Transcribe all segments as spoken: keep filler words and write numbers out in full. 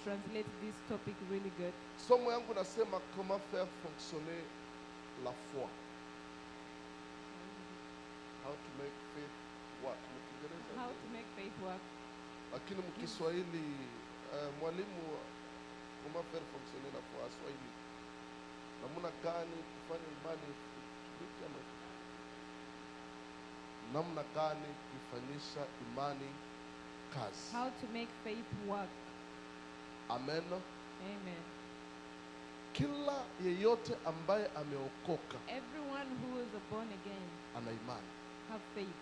translate this topic really good. Somo yangu nasema comment faire fonctionner la foi. How to make faith work. How to make faith work. Lakini mkiswahili uh, mwalimu comment faire fonctionner la foi Swahili. Namna gani kufanya imani itumike ama namna gani kufanyisha imani kazi. How to make faith work. Amen. Amen. Kila yeyote ambaye ameokoka, everyone who is born again, ana imani, have faith.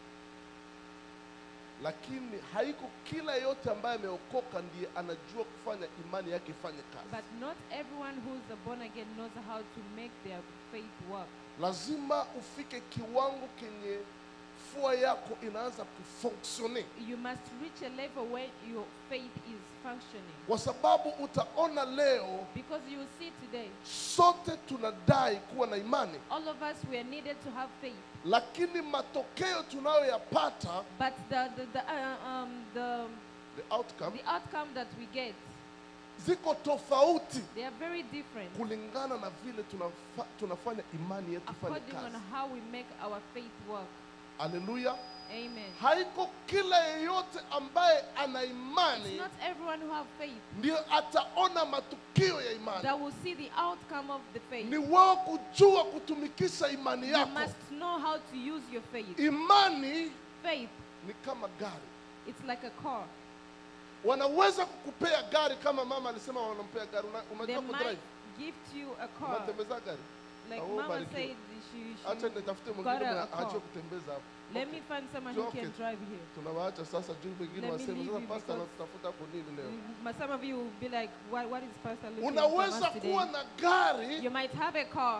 Lakini haiko kila yeyote ambaye ameokoka ndiye anajua kufanya imani yake ifanye kazi. But not everyone who is born again knows how to make their faith work. Lazima ufike kiwango kenye fua yako inaanza kufunctione. You must reach a level where your faith is functioning. Kwa sababu utaona leo, because you will see today, sote tunadai kuwa na imani. All of us we are needed to have faith. Lakini matokeo tunayoyapata, but the the the, uh, um, the the outcome, the outcome that we get, ziko tofauti. They are very different. Kulingana na vile tunafa, tunafanya imani yetu ifanye kazi. According on how we make our faith work. Hallelujah. Amen. Haiko kila yeyote ambaye ana imani, it's not everyone who have faith, ndio ataona matukio ya imani. That will see the outcome of the faith. Ni wewe kujua kutumikisha imani yako. You must know how to use your faith. Imani, faith, ni kama gari. It's like a car. Wanaweza kukupea gari kama mama alisema wanampea gari. Unajua kudrive? Gift you a car. Unatembeza gari? Like oh, Mama said she, she acha nitafute mwingine aache kutembeza hapo. Let me find someone who can drive here. Tunawaacha sasa juu wengine waseme sasa pastor anatafuta hapo nini leo. Some of you will be like, what, what is pastor looking for? Unaweza kuwa na gari. You might have a car.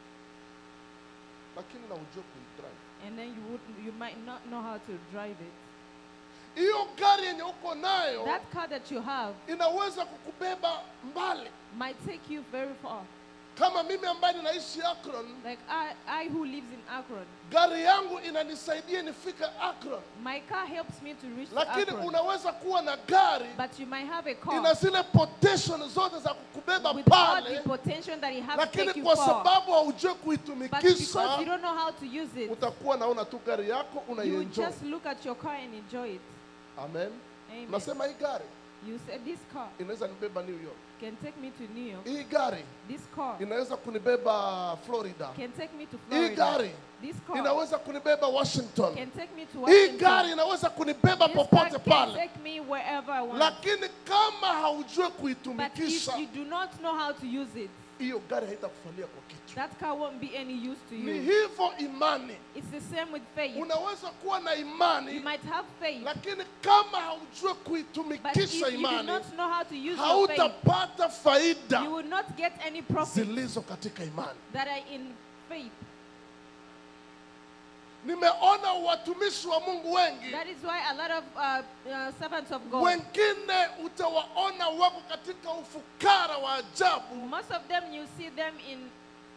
Lakini na ujue kuidrive. And then you would you might not know how to drive it. Hiyo gari yenye uko nayo, that car that you have, inaweza kukubeba mbali. Might take you very far. Kama mimi ambaye ninaishi Akron, like I, I who lives in Akron, gari yangu inanisaidia nifike Akron. My car helps me to reach Lakini Akron. Unaweza kuwa na gari, but you might have a car, ina zile potential zote za kukubeba with pale, all the potential that you have lakini to take kwa you far. sababu haujui But kuitumikisha, because you don't know how to use it, utakuwa naona tu gari yako you unaienjoy. just look at your car and enjoy it. Amen. Amen. Nasema hii gari, you said this car inaweza nibeba New York. Can take me to New York. Hii gari, this car inaweza kunibeba Florida. Can take me to Florida. Hii gari, this car inaweza kunibeba Washington. Can take me to Washington. Hii gari inaweza kunibeba this popote car pale. Can take me wherever I want. Lakini kama haujui But kuitumikisha, if you do not know how to use it, hiyo gari haitakufalia kwa kitu. that car won't be any use to you. Ni hivyo imani. It's the same with faith. Unaweza kuwa na imani, you might have faith, lakini kama haujui but kuitumikisha if you do imani, not know how to use your faith, hautapata faida you will not get any profit zilizo katika imani. that are in faith. Nimeona watumishi wa Mungu wengi, that is why a lot of uh, uh, servants of God, wengine utawaona wako katika ufukara wa ajabu. most of them you see them in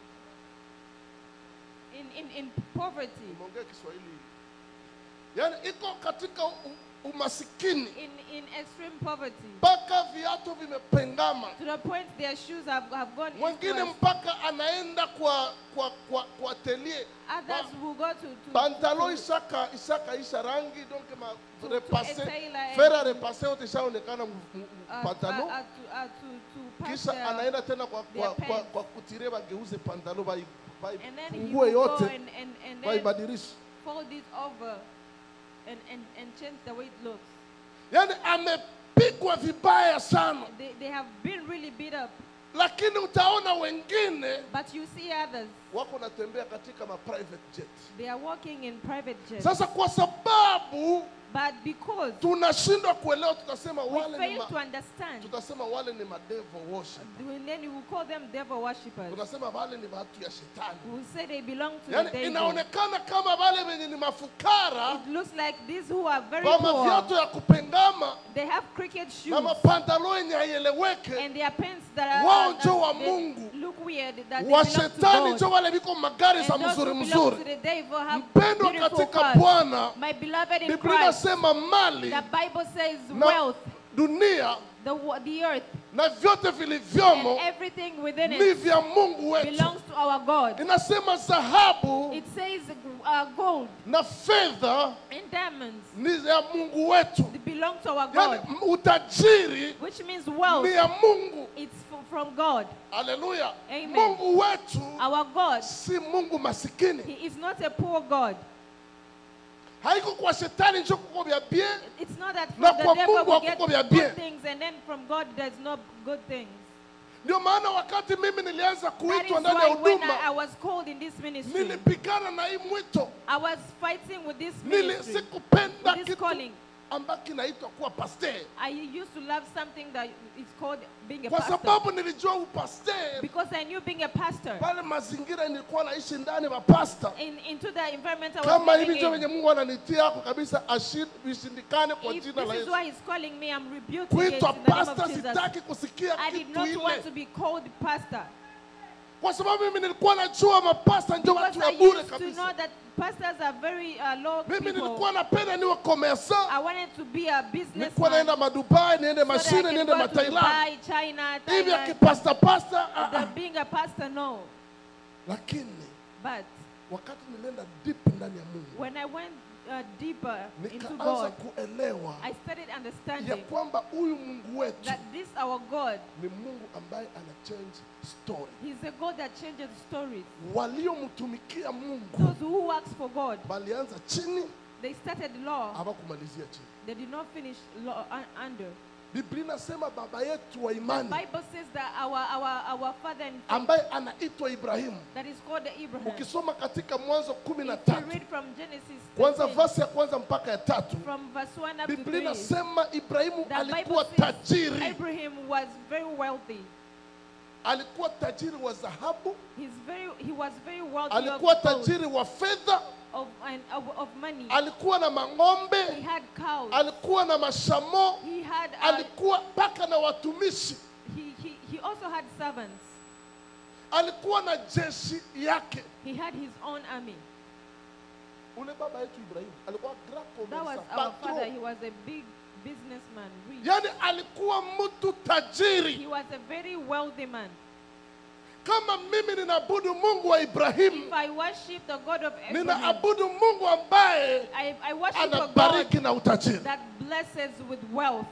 in in, in poverty. Umeongea Kiswahili. Yani iko katika umasikini, in in extreme poverty, mpaka viatu vimepengama, to the point their shoes have, have gone. Mwingine mpaka anaenda kwa kwa kwa, kwa atelier. Others will go to to pantalo isaka isaka isha rangi donc ma to, repasser to a tailor fera repasser yote ishaonekana uh, pantalo. uh, uh, to, uh, to, to Kisha their, anaenda tena kwa kwa, their kwa, kwa kutire bageuze pantalo bai bai and then he fungue will go yote and, and, and bai then badilisha. fold it over and, and, and change the way it looks. Yani amepigwa vibaya sana. They, they have been really beat up. Lakini utaona wengine, but you see others, wako natembea katika ma private jet. They are walking in private jets. Sasa kwa sababu but because tunashindwa kuelewa, tutasema wale we ni fail ma, to understand, tutasema wale ni ma devil worship. Then you will call them devil worshippers. Tunasema wale ni watu ya shetani. We will say they belong to Yani the devil. inaonekana kama wale wenye ni mafukara, it looks like these who are very kwa poor, viatu ya kupengama, they have cricket shoes na mapantalo yenye haieleweke, and their pants that are, wao uh, njo wa they Mungu, look weird, that they wa belong to shetani God. njo wale biko magari za And those mzuri who belong to mzuri. the devil have Mpendwa beautiful katika cars. Bwana, My beloved in Biblia Christ, inasema mali the Bible says na wealth dunia The, wa- the earth na vyote and vilivyomo everything within ni it vya Mungu wetu. belongs to our God. Inasema dhahabu It says uh, gold na fedha and diamonds ni ya Mungu wetu. they belong to our Yani God, m- utajiri which means wealth. ni ya Mungu. It's f- from God. Haleluya. Amen. Mungu wetu Our God, si Mungu masikini. He is not a poor God. Haiko kwa shetani njo kuko vya bien. It's not that from Na the kwa devil Mungu we get hakuko vya bien. good things and then from God there's no good things. Ndio maana wakati mimi nilianza That is kuitwa ndani ya why when I, I huduma was called in this ministry, nilipigana na hii mwito. I was fighting with this Nili ministry, sikupenda with this kitu calling. ambacho kinaitwa kuwa pastor. I used to love something that is called being a Kwa pastor. sababu nilijua upastor Because I knew being a pastor, pale mazingira nilikuwa naishi ndani wa pastor. in, into the environment I was Kama hivi living ndio in. wenye Mungu ananitia hapo kabisa ashindi vishindikane kwa If jina la this is Yesu. why He's calling me, I'm rebuking it in Kuitwa the name pastor of Jesus. sitaki kusikia I did kitu not want ile. to be called pastor. Kwa sababu mimi nilikuwa najua mapasta ndio Because watu I wa bure used to know kabisa. that pastors are very uh, low Mimi people. nilikuwa napenda niwe commerçant. I wanted to be a Nilikuwa businessman naenda madubai, niende so that I mashine, can niende go to matailand. Dubai, China, Hivi Thailand. akipasta pasta. ah, ah. The being a pastor, no. Lakini But wakati nilienda deep ndani ya Mungu, when I went uh, deeper into nikaanza God, kuelewa I started ya understanding kwamba huyu Mungu wetu that this our God, ni Mungu ambaye ana change story. He's a God that changes stories. Waliomtumikia Mungu Those who works for God, walianza chini, they started law, hawakumalizia chini. they did not finish law uh, under. Biblia inasema baba yetu wa The imani Bible says that our our our father in faith, ambaye anaitwa Ibrahimu, that is called Abraham. ukisoma katika Mwanzo kumi na If you tatu read from Genesis kwanza thirteen, verse ya kwanza mpaka ya tatu, from verse one up to Biblia three, inasema Ibrahimu the alikuwa Bible says tajiri. Abraham was very wealthy. Alikuwa tajiri wa dhahabu, He's very he was very wealthy alikuwa of, gold, tajiri wa fedha, of, and, of, of money. alikuwa na He mang'ombe, had cows. alikuwa na mashamo, He had uh, alikuwa mpaka na watumishi, he, he he also had servants. alikuwa na jeshi yake. He had his own army. Ule baba yetu Ibrahimu alikuwa grand That was commerçant, our father. He patron. was a big businessman, rich. Yani alikuwa mtu tajiri. He was a very wealthy man. Kama mimi ninaabudu Mungu wa Ibrahimu, If I worship the God of Abraham, ninaabudu Mungu ambaye I, I worship a God anabariki na utajiri. that blesses with wealth.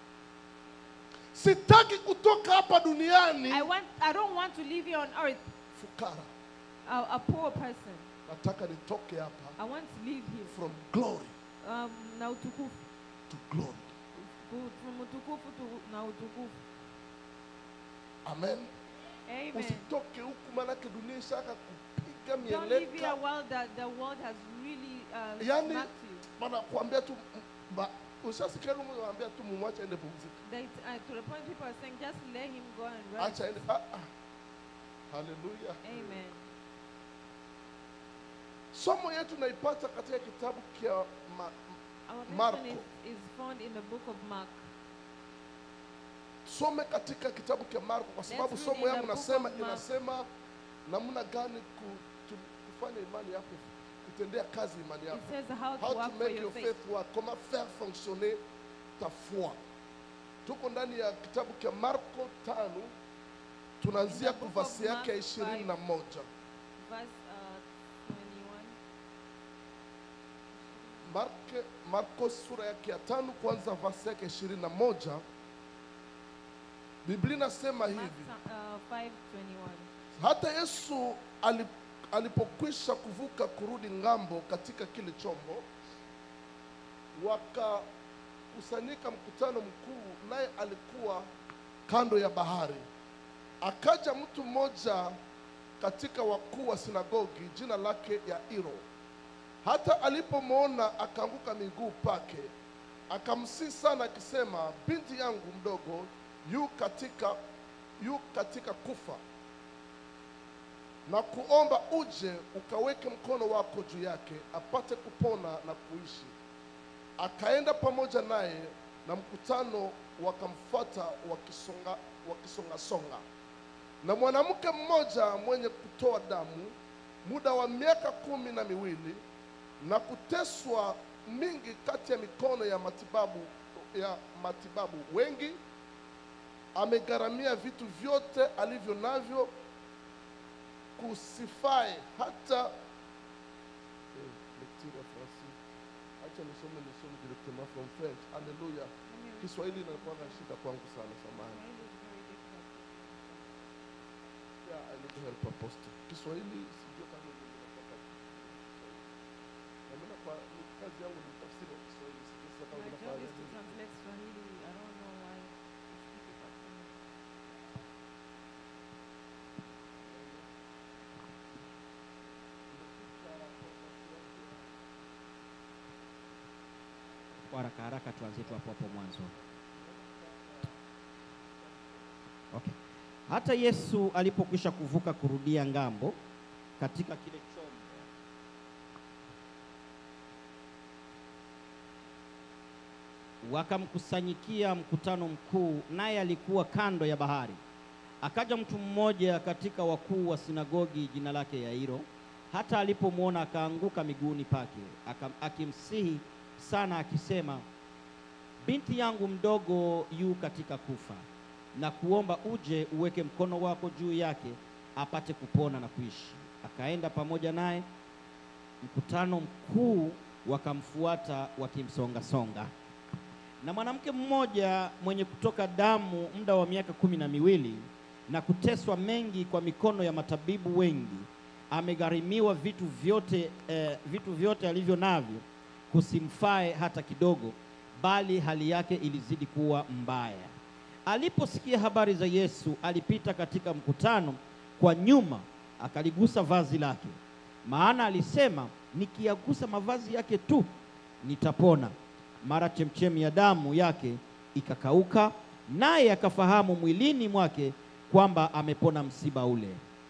Sitaki kutoka hapa duniani I want I don't want to live here on earth fukara. a, a poor person. Nataka nitoke hapa I want to live here from glory um, na utukufu. to glory. Ku- From utukufu to na utukufu. Amen. Amen. Usitoke huku manake dunia ishaka kupiga Don't live here mieleka. while the, the world has really uh, Yani smacked you. wanakuambia tu ba- ushasikia Mungu anakuambia tu mumwache aende pumzika. They, uh, to the point people are saying, just let him go and rest. Acha aende. Ah, ah. Hallelujah. Amen. Somo yetu naipata katika kitabu kia ma, Our Marko. lesson is, is found in the book of Mark. some katika kitabu kia Marko kwa sababu Let's read somo in the yangu book nasema of Mark. inasema namna gani ku, tu, kufanya imani yako kutendea kazi imani It yako. says how to How to work for make your your faith. faith work. Comment faire fonctionner ta foi. Tuko ndani ya kitabu cha Marko tano tunaanzia In the book of kuvasi yake ya Mark ishirini na moja. Verse uh, twenty-one. Marke, Marko sura yake ya tano kwanza vasi yake ishirini na moja. Biblia inasema Mark hivi: uh, five twenty-one. hata Yesu alip, alipokwisha kuvuka kurudi ngambo katika kile chombo, wakakusanyika mkutano mkuu, naye alikuwa kando ya bahari. Akaja mtu mmoja katika wakuu wa sinagogi, jina lake Yairo. Hata alipomwona akaanguka miguu pake, akamsihi sana akisema, binti yangu mdogo yu katika yu katika kufa, na kuomba uje ukaweke mkono wako juu yake apate kupona na kuishi. Akaenda pamoja naye, na mkutano wakamfuata wakisonga wakisonga songa. Na mwanamke mmoja mwenye kutoa damu muda wa miaka kumi na miwili na kuteswa mingi kati ya mikono ya matibabu ya matibabu wengi amegharamia vitu vyote alivyo navyo kusifai hata eh, lecture ya Fransi. Acha nisome nisome directement from French. Hallelujah. Kiswahili inakuwa na shida kwangu sana, samahani. Yeah, I need to help Apostle. Kiswahili sijui kama ninataka. Na mimi kwa kazi yangu ni tafsiri wa Kiswahili. Sijui sasa kama My job ninafanya is to nini. translate Swahili. I don't know why. I speak it like that. Kwa haraka haraka tuanzie tu hapo hapo mwanzo. Okay. Hata Yesu alipokwisha kuvuka kurudia ngambo katika kile chombo, wakamkusanyikia mkutano mkuu, naye alikuwa kando ya bahari. Akaja mtu mmoja katika wakuu wa sinagogi, jina lake Yairo. Hata alipomwona akaanguka miguuni pake, akimsihi sana akisema, binti yangu mdogo yu katika kufa, na kuomba uje uweke mkono wako juu yake apate kupona na kuishi. Akaenda pamoja naye, mkutano mkuu wakamfuata wakimsonga songa. Na mwanamke mmoja mwenye kutoka damu muda wa miaka kumi na miwili na kuteswa mengi kwa mikono ya matabibu wengi, amegharimiwa vitu vyote eh, vitu vyote alivyo navyo, kusimfae hata kidogo, bali hali yake ilizidi kuwa mbaya. Aliposikia habari za Yesu, alipita katika mkutano kwa nyuma, akaligusa vazi lake, maana alisema, nikiyagusa mavazi yake tu nitapona. Mara chemchemi ya damu yake ikakauka, naye akafahamu mwilini mwake kwamba amepona msiba ule.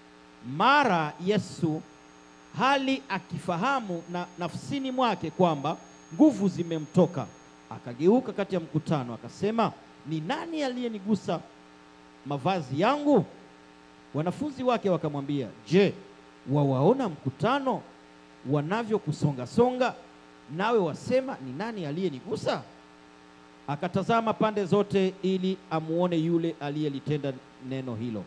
Mara Yesu hali akifahamu na nafsini mwake kwamba nguvu zimemtoka, akageuka kati ya mkutano akasema, ni nani aliyenigusa mavazi yangu? Wanafunzi wake wakamwambia, je, wawaona mkutano wanavyokusonga songa, nawe wasema ni nani aliyenigusa? Akatazama pande zote ili amuone yule aliyelitenda neno hilo.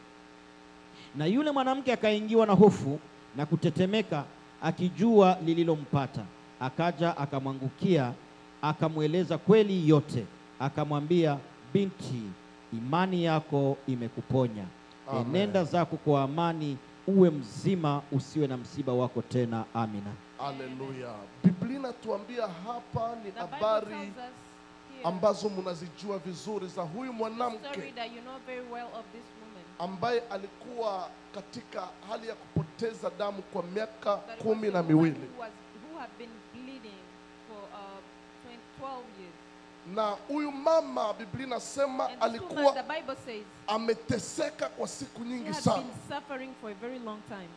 Na yule mwanamke akaingiwa na hofu na kutetemeka, akijua lililompata. Akaja akamwangukia, akamweleza kweli yote. Akamwambia, binti, imani yako imekuponya. Amen. Enenda zako kwa amani, uwe mzima, usiwe na msiba wako tena. Amina. Haleluya. Biblia inatuambia hapa ni The Bible habari tells us here ambazo mnazijua vizuri za huyu the story mwanamke that you know very well of this woman. ambaye alikuwa katika hali ya kupoteza damu kwa miaka That kumi was na the woman miwili, who was who had been bleeding for uh, twenty, twelve years. na huyu mama Biblia inasema And this woman, alikuwa the Bible says, ameteseka kwa siku she nyingi had sana. been suffering for a very long time.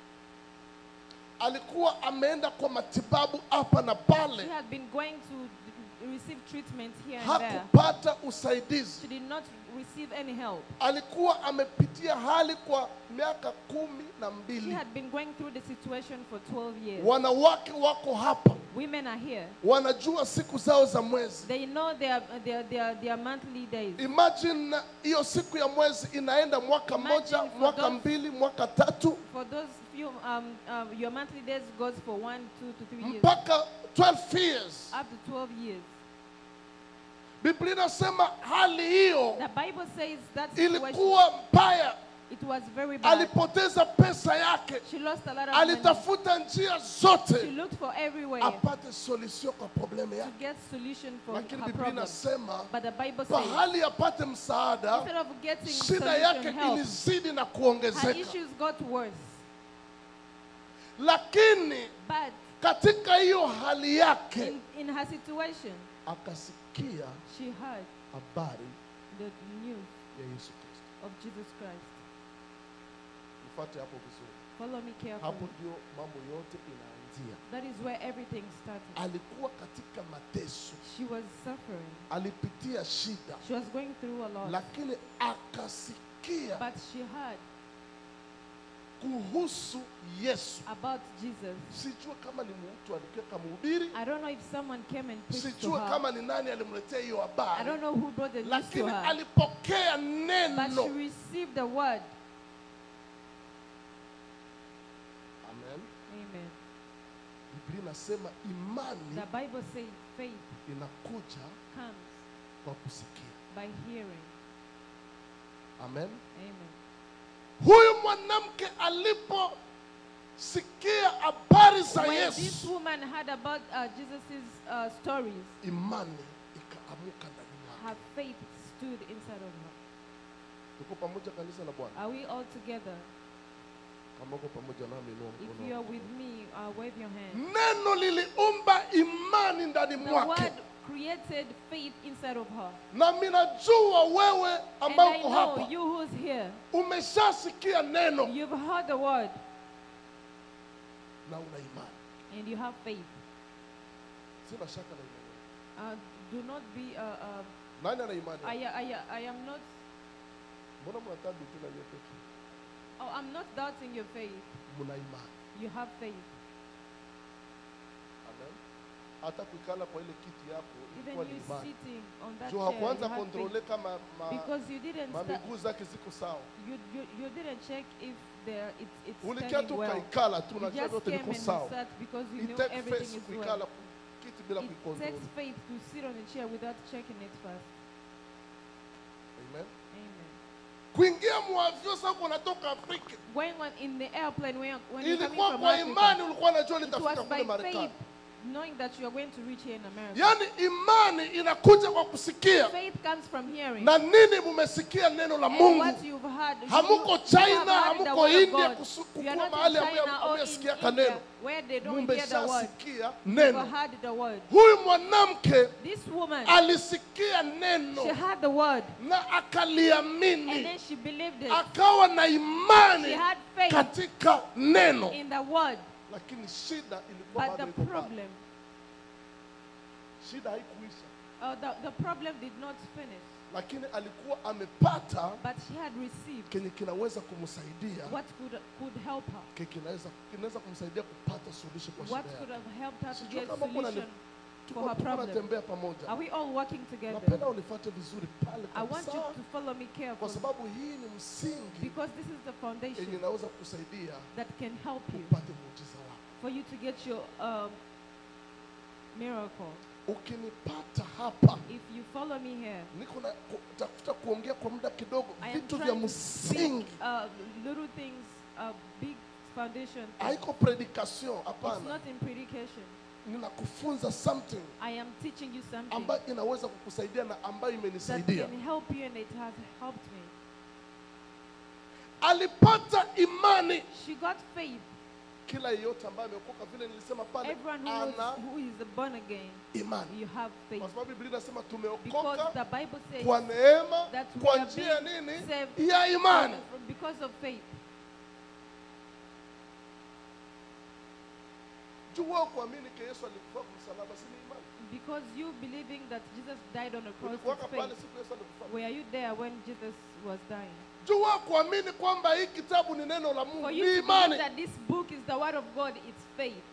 Alikuwa ameenda kwa matibabu hapa na She pale, had been going to d- receive treatment here and there. hakupata usaidizi. She did not receive any help. Alikuwa amepitia hali kwa miaka kumi na She mbili. had been going through the situation for twelve years. Wanawake wako hapa Women are here. wanajua siku zao za mwezi. They know their their their, their monthly days. Imagine hiyo siku ya mwezi inaenda mwaka Imagine moja, for mwaka those- mbili, mwaka tatu, For those few, um, um, your monthly days goes for one, two to three years, mpaka twelve years. up to twelve years. Biblia inasema hali hiyo The Bible says that situation, ilikuwa mbaya. it was very bad. Alipoteza pesa yake, She lost a lot of money. alitafuta njia She zote looked for everywhere apate solution kwa problemu to yake, get solution for lakini her Biblia problem. inasema But the Bible says, pahali apate msaada, instead of getting shida yake solution help, ilizidi na her kuongezeka. issues got worse. Lakini But katika hiyo hali yake in, in her situation, akasikia she heard habari the news ya Yesu Kristo. of Jesus Christ. Nifuate hapo vizuri. Follow me Hapo carefully. ndio mambo yote inaanzia. That is where everything started. Alikuwa katika mateso, She was suffering. alipitia shida, She was going through a lot. lakini akasikia But she heard kuhusu Yesu. about Jesus. Sijua kama ni mtu alikuwa kama mhubiri, I don't know if someone came and preached to sijua her. kama ni nani alimletea hiyo I habari, don't know who brought the news to lakini her. alipokea But she neno. received the word. Amen. Amen. Biblia inasema imani The Bible says faith inakuja comes kwa kusikia. by hearing. Amen. Amen. Huyu mwanamke aliposikia habari za When this Yesu, woman heard about uh, Jesus' uh, stories, imani ikaamuka ndani mwake. her faith stood inside of her. Tuko pamoja kanisa la Bwana? Are we all together? Kama uko pamoja nami inua If mkono you are wako. with me, uh, wave your hand. Neno liliumba imani ndani The mwake. word created faith inside of her. Na mimi najua wewe And ambao I uko know hapa you who's here, umeshasikia neno you've heard the word na una imani. and you have faith. Sina shaka na imani. Uh, do not be, uh, uh, Nani ana imani? I, I, I am not, Mbona mnatabu tena hiyo pekee? oh, I'm not doubting your faith. Mna imani. You have faith. Amen. Hata kuikala kwa ile kiti yako Even ilikuwa ni you imani. sitting on that Juu chair, you hakuanza have kontrole faith. kama ma, Because you didn't ma start, miguu zake ziko sawa. you, you, you didn't check if there, it's, it's Ulikia standing tu well. kaikala tu You unajua just vyote came viko and you sawa. sat because you It know takes everything faith is well. kuikala ku- kiti bila It kuikontrol. takes faith to sit on a chair without checking it first. Amen. Amen. Kuingia muavyo sasa unatoka Afrika. Going on in the airplane when, when you're coming Ilikuwa from kwa Africa, imani ulikuwa unajua it litafika was kule by Marekani. faith, knowing that you are going to reach here in America. Yaani imani inakuja kwa kusikia. Faith comes from hearing. Na nini mumesikia neno la And Mungu? what you've heard, you- Hamuko you have China, heard the hamuko word of India God. kusu- You are kukua not mahali in ambayo China or in hamuyasikia India kaneno. where they don't hear the word. Mumeshasikia You neno. heard the word. Huyu mwanamke This woman, alisikia she neno heard the word na and akaliamini, then she believed it. akawa na She imani had faith katika neno, in the word. lakini shida ilikuwa But bado the iko pale. problem, Shida haikuisha, uh, the, the problem did not finish. lakini alikuwa amepata But she had received kenye kinaweza kumsaidia, what could, could help her. ke kinaweza kinaweza kumsaidia kupata suluhisho kwa What shida could yake. have helped her to Sijui get kama kuna solution Tuko for her tuko problem. tunatembea pamoja. Are we all working together? Napenda unifuate vizuri pale I want you kabisa, to follow me kwa carefully sababu hii ni msingi because this is the yenye foundation inaweza kusaidia that can help you upate muujiza wako. for you to get your um, miracle. Ukinipata hapa, If you follow me here, niko na ku- tafuta kuongea kwa muda kidogo I am vitu vya trying to speak msingi. uh, little things, uh, big foundation. things. Haiko predication, It's hapana. not in predication. Ninakufunza something I am teaching you something ambayo inaweza kukusaidia na ambayo that imenisaidia. can help you and it has helped me. Alipata imani. She got faith. Kila yeyote ambaye ameokoka, vile nilisema pale, Everyone who, ana is, who is born again, imani, you have faith. kwa sababu Biblia inasema Because tumeokoka the Bible says kwa neema, that we kwa are njia ya being nini? saved Ya imani. because of faith. Jua kuamini ke Yesu alikufa kwa msalaba, si ni imani? Because you believing that Jesus died on the cross Ulikuwa with pale faith. siku Yesu alikufa. Were you there when Jesus was dying? Jua kuamini kwamba hii kitabu ni neno la Mungu, For you ni to imani. believe that this book is the word of God, it's faith.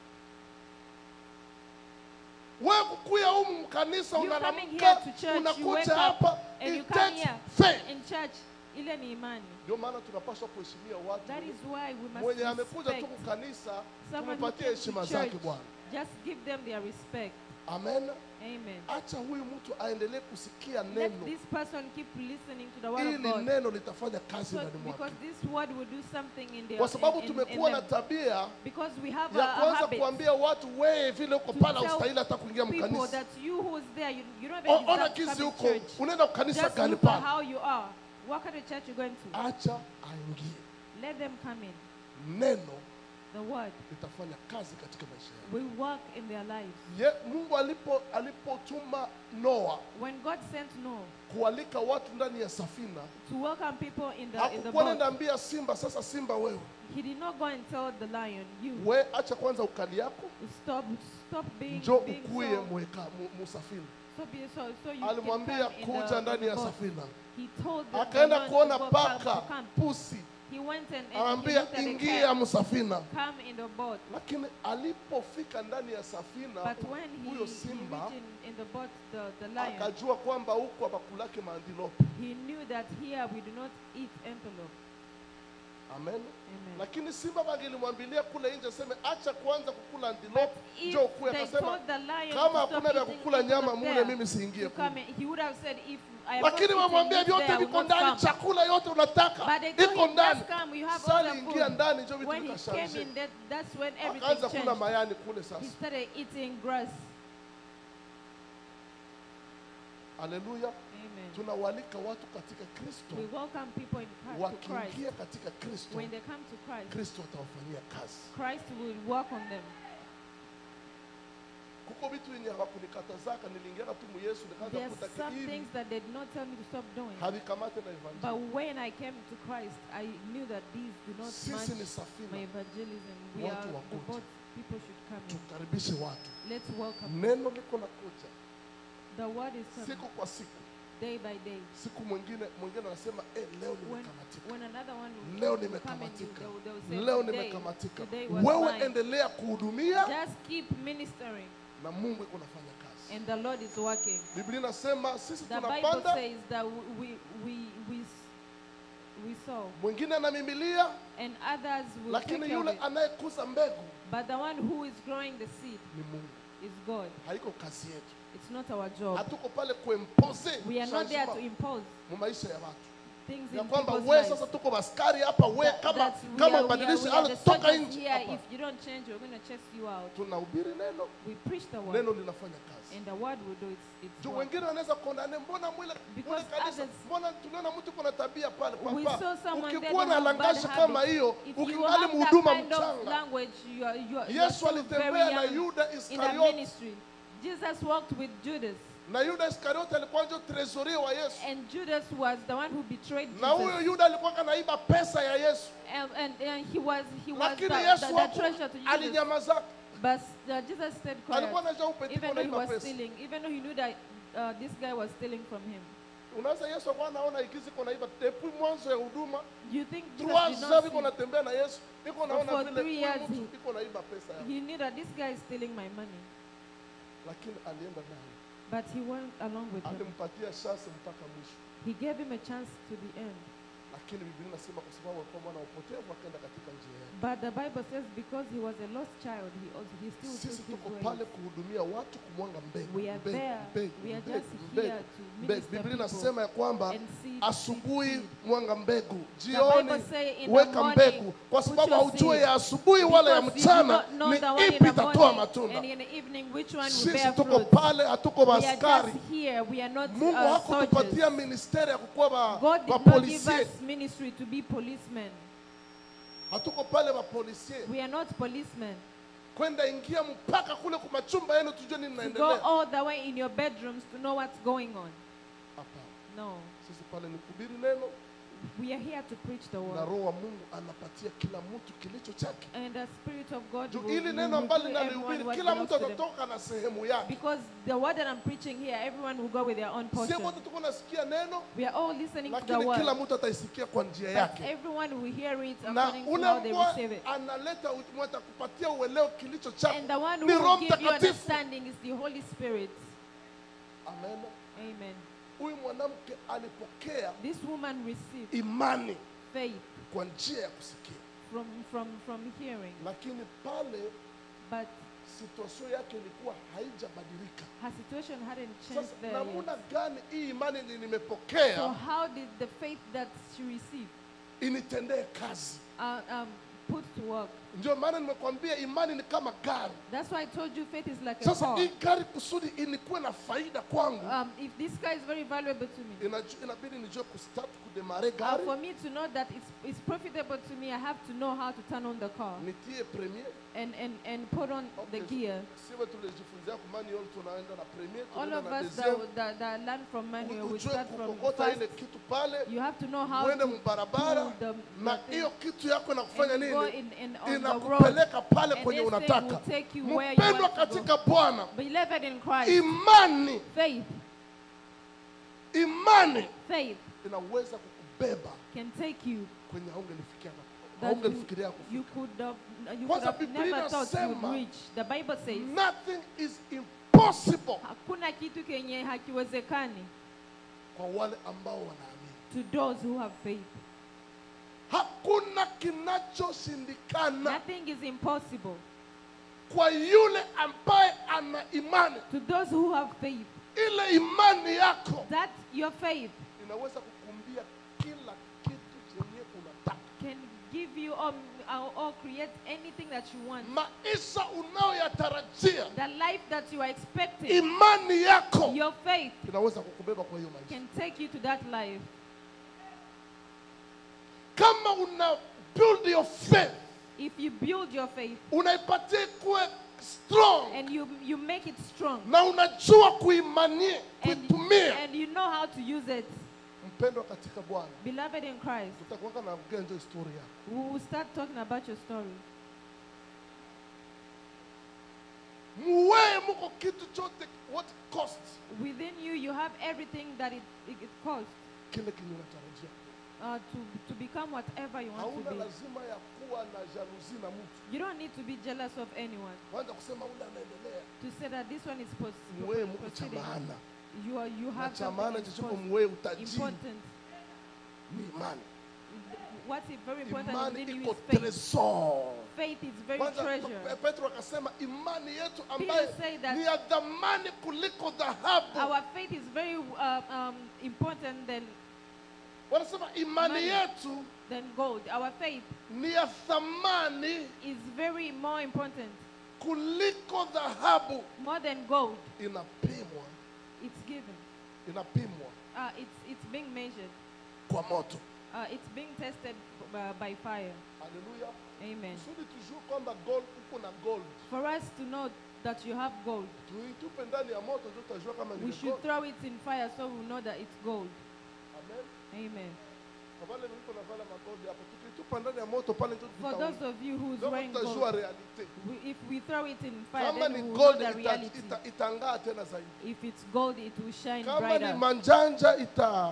Wewe kukuya humu kanisa, You coming unaamka, here to church, you wake unakuja up hapa, and you it come takes here faith. in church, ile ni imani. Ndio maana tunapaswa kuheshimia watu. That is why we must Mwenye amekuja tu respect kukanisa, someone who tumpatie came heshima to zake church. Bwana. Just give them their respect. Amen. Amen. Acha huyu mtu aendelee kusikia Let neno. this person keep listening to the word of Ili God. neno litafanya kazi So, ndani mwake. because this word will do something in their Kwa sababu in, in, in tumekuwa na them. tabia Because we have ya a, a kwanza habit kuambia watu, wewe vile uko to pale tell ustahili hata kuingia people mkanisa. that you who's there, you, you don't O- even Ona deserve to kizi come huko, to church. unaenda kanisa Just gani look at pale? how you are. What kind of church you're going to? Acha aingie. Let them come in. Neno The word litafanya kazi katika maisha yao. will work in their lives. Ye, Mungu alipo alipotuma Noa When God sent Noah kualika watu ndani ya safina, to welcome people in the in the hakukuwa nenda boat, ambia simba, sasa simba wewe, he did not go and tell the lion, you we acha kwanza ukali yako, stop stop being njoo being ukuye so, mweka mu, musafina. so, be, so, so you can Alimwambia come in kuja the, in ndani the ya boat. safina. He told the, the Akaenda man kuona to go come, paka, to come. pusi, He went and, and he Anambia looked at the ingia cat. msafina. Come in the boat. Lakini alipofika ndani ya safina, But when he, huyo he simba reached in, in the boat, the, the lion, akajua kwamba huko hapakulake maandilope. he knew that here we do not eat antelope. Amen. Amen. Lakini simba wangelimwambilia kule nje seme acha kwanza kukula But antilope, if njoo kule. they Akasema told the lion kama to hakuna stop vya eating kukula nyama antelope mule, there, mimi siingie to come kule. in, he would have said, if I am Lakini not wamwambia eating meat vyote there, I will viko not ndani, come. chakula yote unataka But they told iko him, ndani. just come, you have all Sali the ingia food. ndani, njoo vitu When he came vikashanje. in, that, that's when everything Akaanza kula changed. mayani kule He sasa. started eating grass. Haleluya. Amen. Tunawalika watu katika Kristo. We welcome people in Christ, to Christ. Wakiingia katika Kristo, When they come to Christ, Kristo atawafanyia kazi. Christ will work on them. Kuko vitu yenye hawakunikatazaka, niliingia tu mu Yesu nikaanza There's kutaka some hivi. things that they did not tell me to stop doing. Havikamate na evangelism. But when I came to Christ, I knew that these do not Sisi match ni my safina. evangelism. We Watu are the wakuje. boat. People should come in. Tukaribishe watu. Let's welcome. Neno liko na kuja The word is coming siku kwa siku. day by day. Siku mwingine mwingine anasema eh, leo When, nimekamatika. when another one will Leo come and you, nimekamatika. they will, they will say, Leo today, nimekamatika. today was Wewe mine. endelea kuhudumia Just keep ministering, na Mungu iko nafanya kazi. and the Lord is working. Biblia inasema sisi The Bible tunapanda, says that we we we we sow, mwingine anamimilia, and others will take lakini care of yule it. anayekuza mbegu But the one who is growing the seed ni Mungu. is God. Haiko kazi yetu. It's not our job. Hatuko pale kuimpose We are not there to changement impose mu maisha ya watu. things Ya in kwamba people's wewe lives. sasa tuko maskari hapa, wewe That- kama that's- we kama are- we are- ubadilishe we are ala the toka soldiers nje here. hapa. If you don't change, we're going to chase you out. Tunahubiri neno, We preach the word, neno linafanya kazi. and the word will do its, its Juu work. wengine wanaweza kuonana, mbona mwile Because mwile kanisa, others- mbona tunaona mtu kuna tabia pale We papa. saw someone there Ukikuwa that na have bad langashi kama habits. hiyo, If you ukingali have that mhuduma kind of mchanga. language, you are, you are, you are Yesu still very alitembea na young Yuda in the Iskarioti, ministry. Jesus walked with Judas, na Yuda Iskarioti alikuwa ndio trezoria wa Yesu. and Judas was the one who betrayed Na huyo Jesus. Yuda alikuwa kanaiba pesa ya Yesu. And, and, and he was he was the, Lakini the, Yesu the haku- treasure to Jesus. alinyamaza. But uh, Jesus stayed quiet, Alikuwa anajua upetiko even though he naiba was pesa. stealing, even though he knew that uh, this guy was stealing from him. Unaweza Yesu alikuwa anaona ikizi iko naiba depuis mwanzo ya huduma. You think Jesus Trois did ans not iko see? natembea na Yesu. Iko naona For vile three huyu years mtu he- iko naiba pesa yake. He knew that this guy is stealing my money, Lakini alienda naye. but he went along with him. Alimpatia chance mpaka mwisho. He gave him a chance to the end. Lakini Biblia inasema kwa sababu alikuwa mwana wa upotevu akaenda katika njia yake. But the Bible says because he was a lost child, he also he still Sisi took tuko his pale ways. kuhudumia watu, kumwanga mbegu. We are mbegu, there. mbegu, We are mbegu, just mbegu, here to mbegu. minister Biblia people inasema ya kwamba and seed, asubuhi seed, seed. mwanga mbegu, The jioni Bible say in the weka morning, mbegu, kwa put sababu your haujue seed. ya asubuhi wala ya Because you do mchana not know ni the one in ipi the itatoa morning matunda. and in the evening which one will Sisi bear tuko fruit. pale, hatuko We are maskari. just here. We are not Mungu uh, hakutupatia soldiers. ministeri ya kukuwa ba, God ba did not give policier. us ministry to be policemen. Hatuko pale ba policier. We are not policemen. Kwenda ingia mpaka kule kwa machumba yenu tujue nini To go naendelea. all the way in your bedrooms to know what's going on. Hapana. No. Sisi pale ni kuhubiri neno We are here to preach the na word. roho wa Mungu anapatia kila mtu kilicho chake. And the Spirit of God Juu will, ili will, neno will ambalo do everyone ninalihubiri what kila belongs mtu to them. atatoka na sehemu yake. Because the word that I'm preaching here, everyone will go with their own Sio portion. wote tuko nasikia neno, We are all listening to the lakini kila word. mtu ataisikia kwa njia But yake. everyone will hear it Na according to ule how they ambao receive it. analeta utume atakupatia uelewa kilicho And chako. the one who Ni Roho will give you Mtakatifu. understanding is the Holy Spirit. Amen. Amen. Huyu mwanamke alipokea This woman received imani faith kwa njia ya kusikia, from, from, from hearing. lakini pale But situasio yake ilikuwa haijabadilika. her situation hadn't changed Sasa there namna yet. gani hii imani ni So nimepokea how did the faith that she received initendee kazi? uh, um, put to work? Ndio maana nimekwambia imani ni kama gari. That's why I told you faith is like a Sasa car. hii gari kusudi inikuwe na faida kwangu, Um, if this car is very valuable to me, inaju- inabidi nijue kustart kudemare uh, gari, for me to know that it's, it's profitable to me, I have to know how to turn on the car nitie premier. and, and, and put on the Okay, gear. siwe tulijifunzia kwa manual, tunaenda na premier, All tunaenda of na us deuxième. that, that, that learn from manual, we Ujue start from kukokota first. ile kitu pale, You have to know how uende to mbarabara, pull the, na the thing hiyo kitu yako inakufanya and go nini? in, in, on the road. Inakupeleka pale And kwenye this thing unataka. will take you where you Mpendwa want to go. katika Bwana, Beloved in Christ, imani faith, imani faith inaweza kukubeba can take you kwenye haungelifikia na- that you, haungelifikiria you kufika. could have you could Kwanza have Biblia never thought you would inasema, reach. The Bible says Nothing is impossible hakuna kitu kenye hakiwezekani kwa wale ambao wanaamini. to those who have faith. Hakuna kinachoshindikana Nothing is impossible kwa yule ambaye ana imani. to those who have faith. Ile imani yako That your faith inaweza kukumbia kila kitu chenye unataka. can give you or, or, or create anything that you want. Maisha unayoyatarajia, The life that you are expecting, imani yako your faith inaweza kukubeba kwa hiyo maisha. can take you to that life. Kama una build your faith, If you build your faith unaipatia kuwe strong and you, you make it strong na unajua kuimania, and, kuitumia. and you know how to use it, Mpendwa katika Bwana, beloved in Christ, tutakuwa na genjo historia. we will start talking about your story. Muwe muko kitu chote, what costs Within you, you have everything that it, it, it costs kile kinyo unatarajia. uh, to, to become whatever you want to Hauna be. lazima ya kuwa na jalousi na mtu. You don't need to be jealous of anyone. Kwanza kusema ule anaendelea. To say that this one is pos- Muwe muko cha proceeding. maana. You, are, you Na have cha maana something chichoko impos- muwe utajiri important. ni imani. What's very important Imani within you iko is faith. tresor. Faith is very Kwanza treasure. Pe- Petro akasema imani yetu ambaye said that ni ya dhamani kuliko dhahabu. Our faith is very uh, um, important than, Wanasema imani Money. yetu than gold. Our faith ni ya thamani is very more important. kuliko dhahabu. More than gold. Inapimwa, It's given. inapimwa Uh, it's, it's being measured. kwa moto. Uh, it's being tested by, by fire. Haleluya. Amen. Kusudi tujue kwamba gold uko na gold. For us to know that you have gold, Tuitupe ndani ya moto ndio tutajua kama we ni should gold. throw it in fire so we know that it's gold. Amen. Amen. Kwa wale mliko na vala magoldi hapo, tukitupa ndani ya moto pale ndio For tutaona. those of you who's Ndio wearing tutajua gold, realite. we, if we throw it in fire, Kama then ni we will gold know the ita, reality. ita, itangaa tena zaidi. If it's gold, it will shine Kama ni brighter. manjanja ita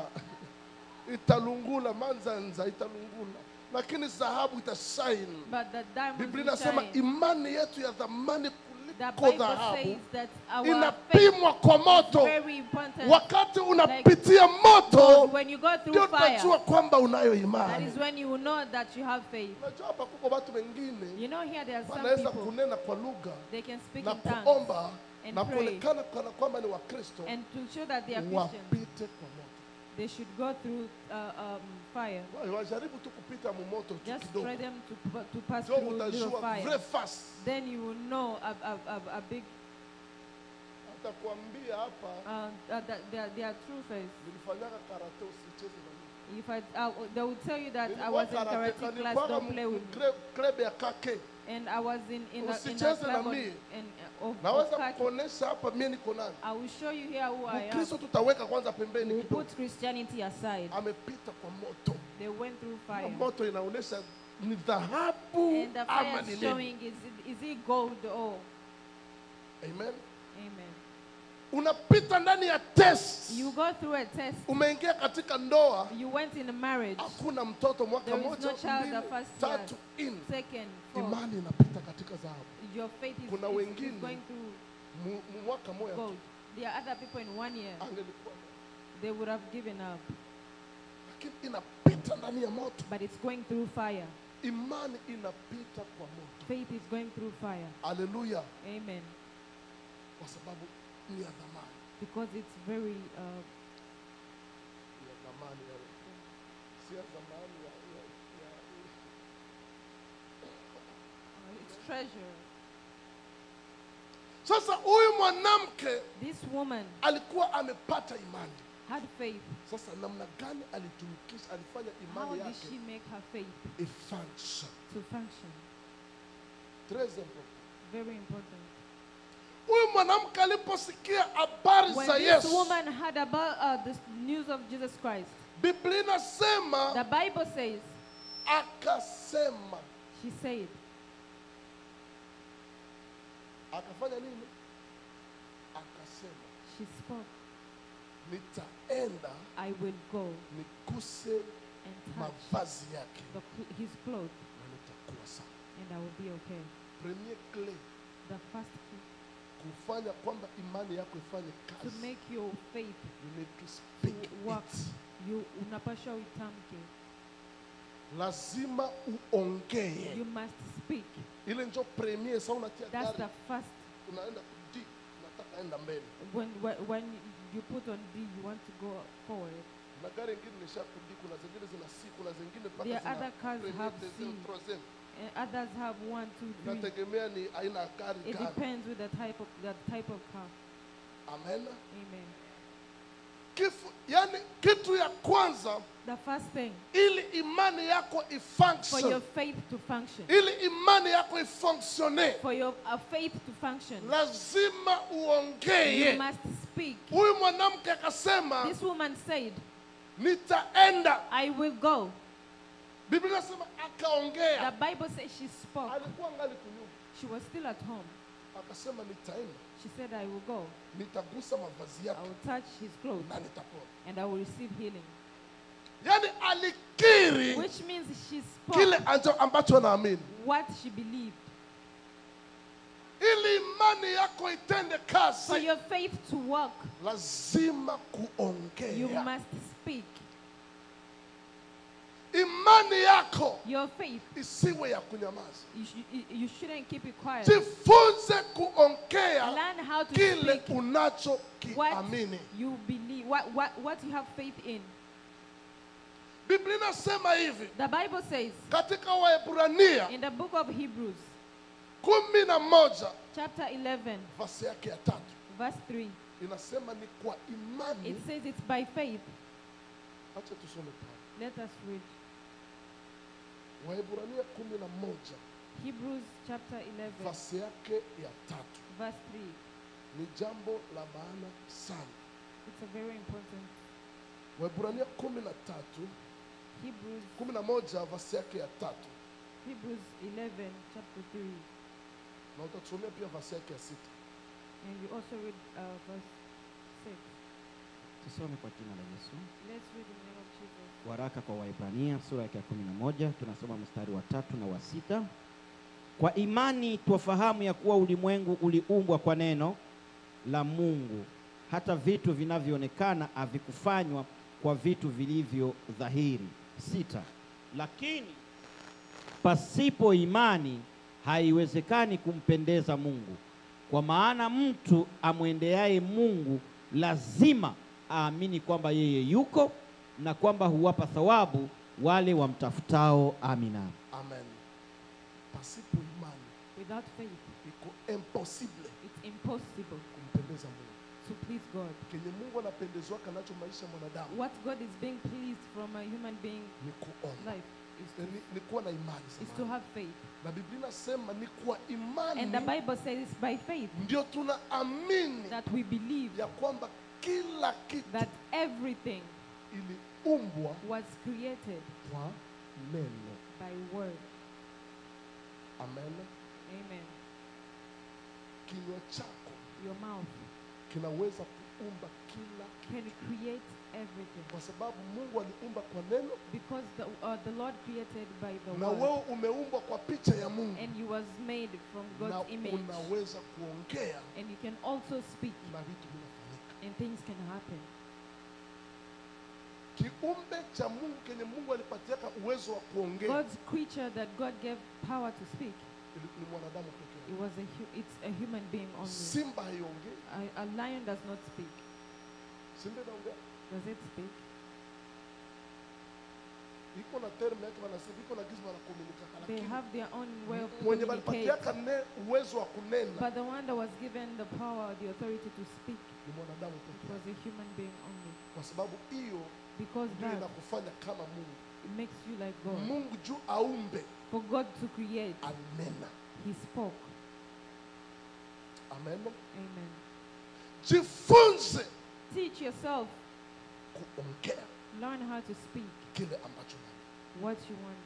italungula, manzanza italungula, lakini dhahabu itashine. But the diamond Biblia will inasema shine. imani yetu ya thamani The kuliko Bible dhahabu says that our faith inapimwa kwa is moto. very important. Wakati unapitia moto When you go ndio through fire, utajua kwamba unayo that imani. is when you will know that you have faith. Unajua hapa kuko watu wengine You know, here there are some wanaweza people, kunena kwa lugha they can speak na in tongues kuomba and na pray. kuonekana kana kwamba ni Wakristo, And to show that they are Christians, wapite kwa moto. they should go through uh, um, fire. Wa- Wajaribu tu kupita mu moto tu Just kidogo, try them to, pa- to pass ndio through little utajua fire. very fast. Then you will know a, a, a, a big, Atakwambia hapa, uh, uh, that they are, they are true faith. nilifanyaga karate, usicheze na mimi. If I, uh, they will tell you that I Nilikuwa was in karateka, karate class, nilikuwa don't play with me. kre- club ya kake. And I was in in a, in a Usicheze na club on, mimi. in, uh, of, of Naweza khaki. kuonesha hapa mimi niko nani. I will show you here who I am. Mkristo tutaweka kwanza pembeni We'll kidogo. put Christianity aside. Amepita kwa moto. They went through Na fire. moto inaonesha ni dhahabu And the ama fire ni is nini. showing, is it, is it gold or? Amen. Amen. Unapita ndani ya test. You go through a test. Umeingia katika ndoa, You went in a marriage. hakuna mtoto, mwaka There is moja, no child mbili, the first year. tatu, nne. Second, fourth. Imani inapita katika dhahabu. Your faith is, Kuna is, is wengine going through Mu- mu- mwaka moja gold. tu, There are other people in one year, angelikuwa, they would have given up. lakini inapita ndani ya moto. But it's going through fire. Imani inapita kwa moto. Faith is going through fire. Haleluya, Amen. kwa sababu ni ya dhamani, Because it's very, uh, ni ya dhamani ya si ya dhamani ya, ya, ya, uh, it's treasure. Sasa huyu mwanamke This woman alikuwa amepata imani. had faith. Sasa namna gani alitumikisha, alifanya How imani did yake she make her faith a function? to function? Très important. Very important. Huyu mwanamke aliposikia habari When za this Yesu, woman heard about uh, the news of Jesus Christ, Biblia the inasema Bible says, akasema, she said, akafanya nini? Akasema, she spoke, nitaenda I will go nikuse and touch mavazi yake the, cl- his clothes, na nitakuwa sawa. and I will be okay. Premier clé The first key kufanya kwamba imani yako ifanye to kazi, make your faith you need to speak to work. it. You unapasha uitamke. Lazima uongee. You must speak. Ile ndio premier. Sasa unatia That's gari the first. unaenda kudi, unataka enda mbele. When when when you put on D, you want to go forward. Na gari nyingine nimeshakudi, kuna zingine zina C, kuna zingine mpaka There zina other cars premier, have deuxième, C. troisième. And others have one, two, three. Inategemea ni aina ya gari It gani. depends with the type of the type of car. Amen. Amen. Kifu, yani kitu ya kwanza The first thing ili imani yako for your ifunction, faith to function, ili imani yako ifunctione, for your uh, faith to function, lazima you uongee. must speak. Huyu mwanamke akasema This woman said, nitaenda. I will go. Biblia inasema The akaongea. Bible says she spoke. Alikuwa ngali kunyuma. She was still at home. Akasema nitaenda. She said, I will go. Nitagusa mavazi I yake will touch his clothes na nitapona. and I will receive healing. Yani alikiri Which means she kile spoke anjo- ambacho anaamini. what she believed. Ili imani yako itende For kazi, your faith to work, lazima you kuongea. must speak. Imani yako Your faith, isiwe ya kunyamaza. you, sh- you, you shouldn't keep it quiet. Jifunze kuongea Learn how to kile speak what unachokiamini. you believe, what, what, what you have faith in. Biblia inasema hivi The Bible says katika Waebrania in the book of Hebrews, kumi na moja chapter eleven, vasi yake ya tatu verse three, inasema ni kwa imani. it says it's by faith. Acha tusome pale Let us read. Waebrania kumi na moja Hebrews chapter eleven, vasi yake ya tatu. verse three. Ni jambo la maana sana. It's a very important. Waebrania kumi na tatu Hebrews, kumi na moja vasi yake ya tatu, Hebrews eleven, chapter three. na utatusomea pia vasi yake ya sita. And you also read uh, verse six. Tusome kwa jina la Yesu. Let's read in the name of Jesus. Waraka kwa Waebrania sura yake ya kumi na moja tunasoma mstari wa tatu na wa sita. Kwa imani twafahamu ya kuwa ulimwengu uliumbwa kwa neno la Mungu, hata vitu vinavyoonekana havikufanywa kwa vitu vilivyo dhahiri. Sita. Lakini pasipo imani haiwezekani kumpendeza Mungu, kwa maana mtu amwendeaye Mungu lazima aamini kwamba yeye yuko na kwamba huwapa thawabu wale wamtafutao. Amina. Amen. Pasipo imani Without faith, iko impossible it's impossible kumpendeza Mungu. to please God. Kenye Mungu anapendezwaka nacho maisha ya mwanadamu What God is being pleased from a human being ni kuomba, life is to, ni, ni kuwa na imani is to samahani. have faith. Na Biblia inasema ni kwa And the imani Bible says it's by faith ndio tunaamini that we believe ya kwamba kila kitu that everything iliumbwa was created kwa neno. by word. Amen. Amen. Kinywa chako Your mouth kinaweza kuumba kila can kitu, create everything kwa sababu Mungu aliumba kwa neno because the, uh, the Lord created by the na word, wewe umeumbwa kwa picha ya Mungu, and you was made from na God's image, unaweza kuongea and you can also speak na vitu vinafanyika. and things can happen. Kiumbe cha Mungu kenye Mungu alipatiaka uwezo wa kuongea God's creature that God gave power to speak, ili- ni mwanadamu pekee. it was a hu- it's a human being only. Simba haiongei, A, a lion does not speak. simba inaongea. Does it speak? Iko na term yake wanasema, iko na gizi wanakomunika, They lakini have their own way of mwenye communicate. walipatiaka ne- uwezo wa kunena But the one that was given the power, the authority to speak, ni mwanadamu it pekee, was a human being only. kwa sababu hiyo Because ndio that inakufanya kama Mungu. it makes you like God. Mungu juu aumbe For God to create, anena. He spoke. Amen. Amen. Jifunze Teach yourself. kuongea Learn how to speak kile ambacho unajua. what you want.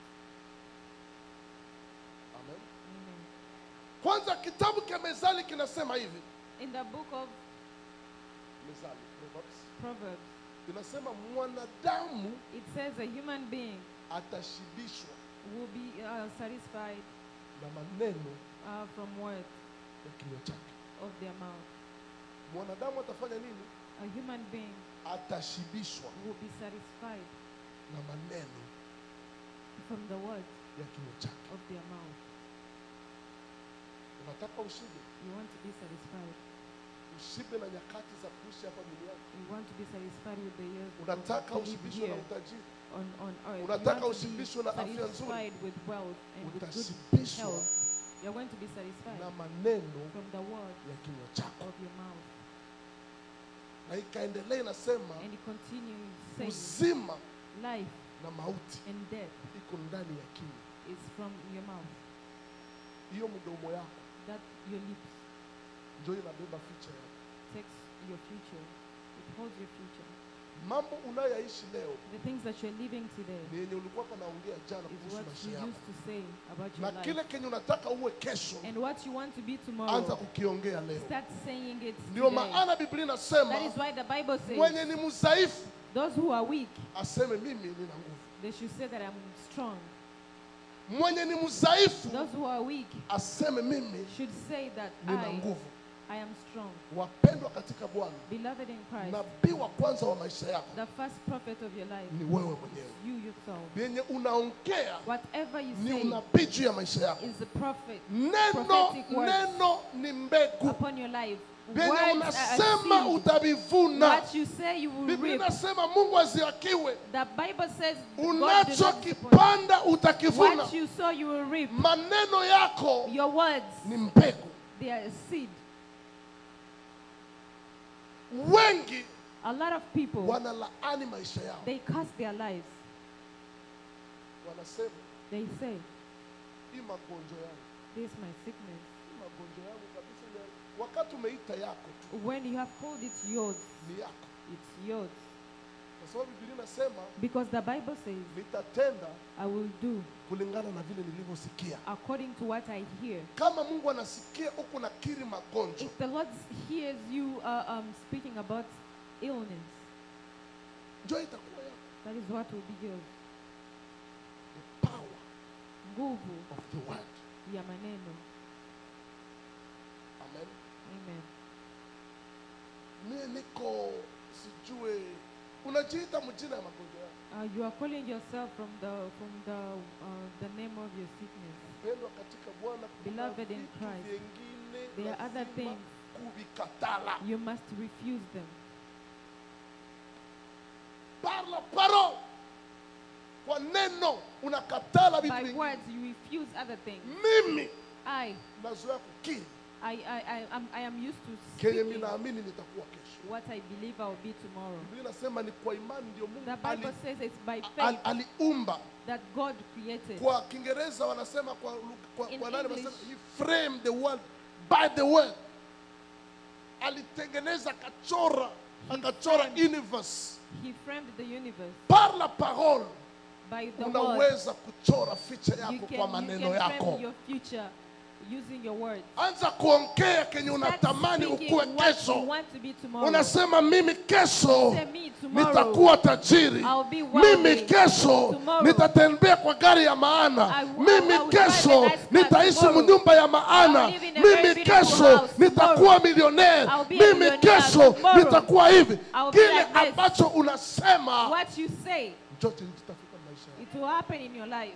Amen. Amen. Kwanza kitabu cha Mezali kinasema hivi. In the book of Mezali, Proverbs. Proverbs, inasema mwanadamu It says a human being atashibishwa will be uh, satisfied na maneno uh, from words ya kinywa chake. of their mouth. Mwanadamu atafanya nini? A human being Atashibishwa will be satisfied na maneno from the words ya kinywa chake. of their mouth. Unataka ushibe? You want to be satisfied. Ushibe na nyakati za kuishi hapa duniani. You want to be satisfied with the years Unataka to live ushibishwe na here utajiri. on, on earth. Unataka You want to be ushibishwe na afya nzuri. satisfied with wealth and with good Utashibishwa health. You're going to be satisfied na maneno from the word ya kinywa chako. of your mouth. Na ikaendelea inasema And he continues saying, uzima life na mauti and death iko ndani ya kinywa. is from your mouth. Hiyo mdomo yako That your lips ndio inabeba ficha yako. takes your future. It holds your future. Mambo unayoishi leo The things that you're living today ni yenye ulikuwa naongea jana is kuhusu what maisha you yako, used to say about na your life. kile kenye unataka uwe kesho, And what you want to be anza tomorrow, kukiongea leo. start saying it Ndio today. maana Biblia inasema That is why the Bible says, mwenye ni mdhaifu those who are weak, aseme mimi nina nguvu. they should say that I'm strong. Mwenye ni mdhaifu Those who are weak aseme mimi should say that nina I, nguvu. I am strong. Wapendwa katika Bwana, Beloved in Christ, nabii wa kwanza wa maisha yako the first prophet of your life, ni wewe mwenyewe. you yourself. Yenye unaongea Whatever you ni say unabii juu ya maisha yako. is the prophet Neno prophetic words neno ni mbegu. upon your life. Vyenye Words are a unasema seed. utavivuna. What you say you will Biblia reap. inasema Mungu aziakiwe. The Bible says God does not disappoint. Unachokipanda utakivuna. What you sow you will reap. Maneno yako Your words, ni mbegu. they are a seed. Wengi A lot of people, wanalaani maisha yao. they curse their lives. Wanasema They say, hii magonjwa yangu, this is my sickness. hii magonjwa yangu kabisa ile wakati umeita yako tu When you have called it yours, ni yako. it's yours. Kwa sababu Biblia inasema Because the Bible says, nitatenda I will do kulingana na vile nilivyosikia. according to what I hear. Kama Mungu anasikia huku nakiri magonjwa, If the Lord hears you uh, um, speaking about illness, njoo itakuwa yako. that is what will be yours. The power Nguvu of the word. ya maneno. Amen. Amen. Mimi niko sijue unajiita mjina ya magonjwa yako. Uh, you are calling yourself from the from the uh, the name of your sickness. Pendwa katika Bwana, kuna Beloved in vitu Christ, vingine there are other lazima things kuvikatala. you must refuse them. Par la parole, kwa neno unakatala vitu By vingine. words, you refuse other things. Mimi I, nazoea kukiri I, I, I, am, I am used to kenye speaking ninaamini nitakuwa kesho. what I believe I will be tomorrow. Biblia inasema ni kwa imani ndio Mungu The ali, Bible says it's by al, faith aliumba. that God created. Kwa Kiingereza wanasema kwa lugha- kwa, In kwa nani English. wanasema he framed the world by the word. Alitengeneza akachora, He akachora framed. universe. He framed the universe Par la parole by the word. unaweza kuchora ficha You yako can, kwa you maneno can yako. frame your future using your words. Anza kuongea kenye Start unatamani speaking ukuwe what you kesho. want to be tomorrow. Unasema mimi kesho Say, me tomorrow, nitakuwa tajiri. I'll be wealthy. Mimi kesho Tomorrow, nitatembea kwa gari ya maana. I will- Mimi I will drive a kesho nice car nitaishi tomorrow. mnyumba ya maana. I'll live in a very Mimi beautiful kesho house nitakuwa milionea. I'll be a Mimi millionaire kesho tomorrow. nitakuwa hivi. I'll be Kile like this. ambacho unasema what you say, chote kitafika maisha yako. it will happen in your life.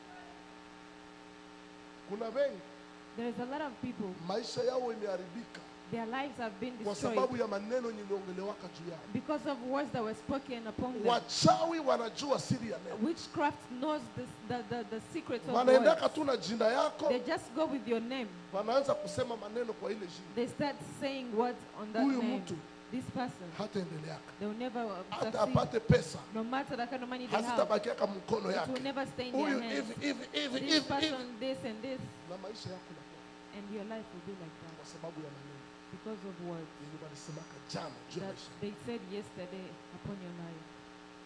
Kuna wengi There is a lot of people, maisha yao imeharibika their lives have been kwa destroyed sababu ya maneno niliongelewaka juu yao. because of words that were spoken upon them. Wachawi wanajua siri ya neno. Witchcraft knows this, the, the, the secrets of Wanaendaka words. tu na jina yako, They just go with your name. wanaanza kusema maneno kwa ile jina. They start saying words on that Huyu name. mtu This person, hataendeleaka they will never uh, hata succeed. apate pesa, No matter the kind of money they have, hazitabakiaka mkono it yake. will never stay in their Huyu hands. hivi hivi hivi This hivi hivi, person, this and this, na maisha yako yanakuwa and your life will be like that kwa sababu ya maneno because of words yenye walisemaka jana juu ya that maisha. they said yesterday upon your life.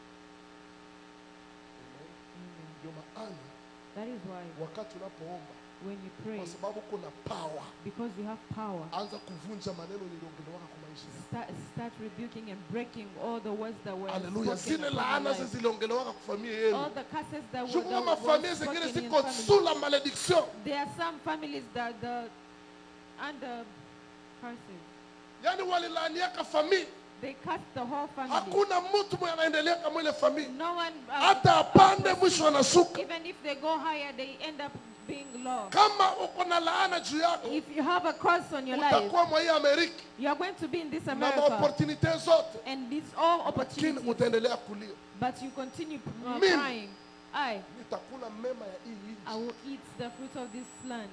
Amen. Amen. Ndio maana That is why wakati unapoomba when you pray, kwa sababu kuna power. because you have power. Anza kuvunja maneno niliongelewa kwa maisha yako. Start, start rebuking and breaking all the words that were Haleluya. spoken Zile upon laana your life. ziliongelewa kwa familia All yenu. the curses that were, Shughuli that mafamilia were zingine spoken in ziko families. sous la malédiction. There are some families that the under curses. Yaani walilaaniaka familia. They curse the whole family. Hakuna mtu mwenye anaendelea kama ile familia. No one. Uh, Hata apande mwisho anashuka. even if they go higher, they end up being low. Kama uko na laana juu yako, If you have a curse on your life, utakuwa mwa hii Amerika you are going to be in this na America, maopportunité zote, and these all lakini opportunities, utaendelea kulia. but you continue uh, Mimi. crying. I, Nitakula mema ya hii I nchi. will eat the fruit of this land.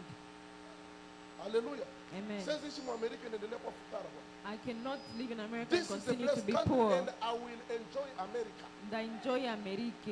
Haleluya. Amen. Siwezi ishi mwa Amerika niendelee kuwa fukara bwana. I cannot live in America This and is the continue to blessed be country poor. and I will enjoy America. I enjoy America.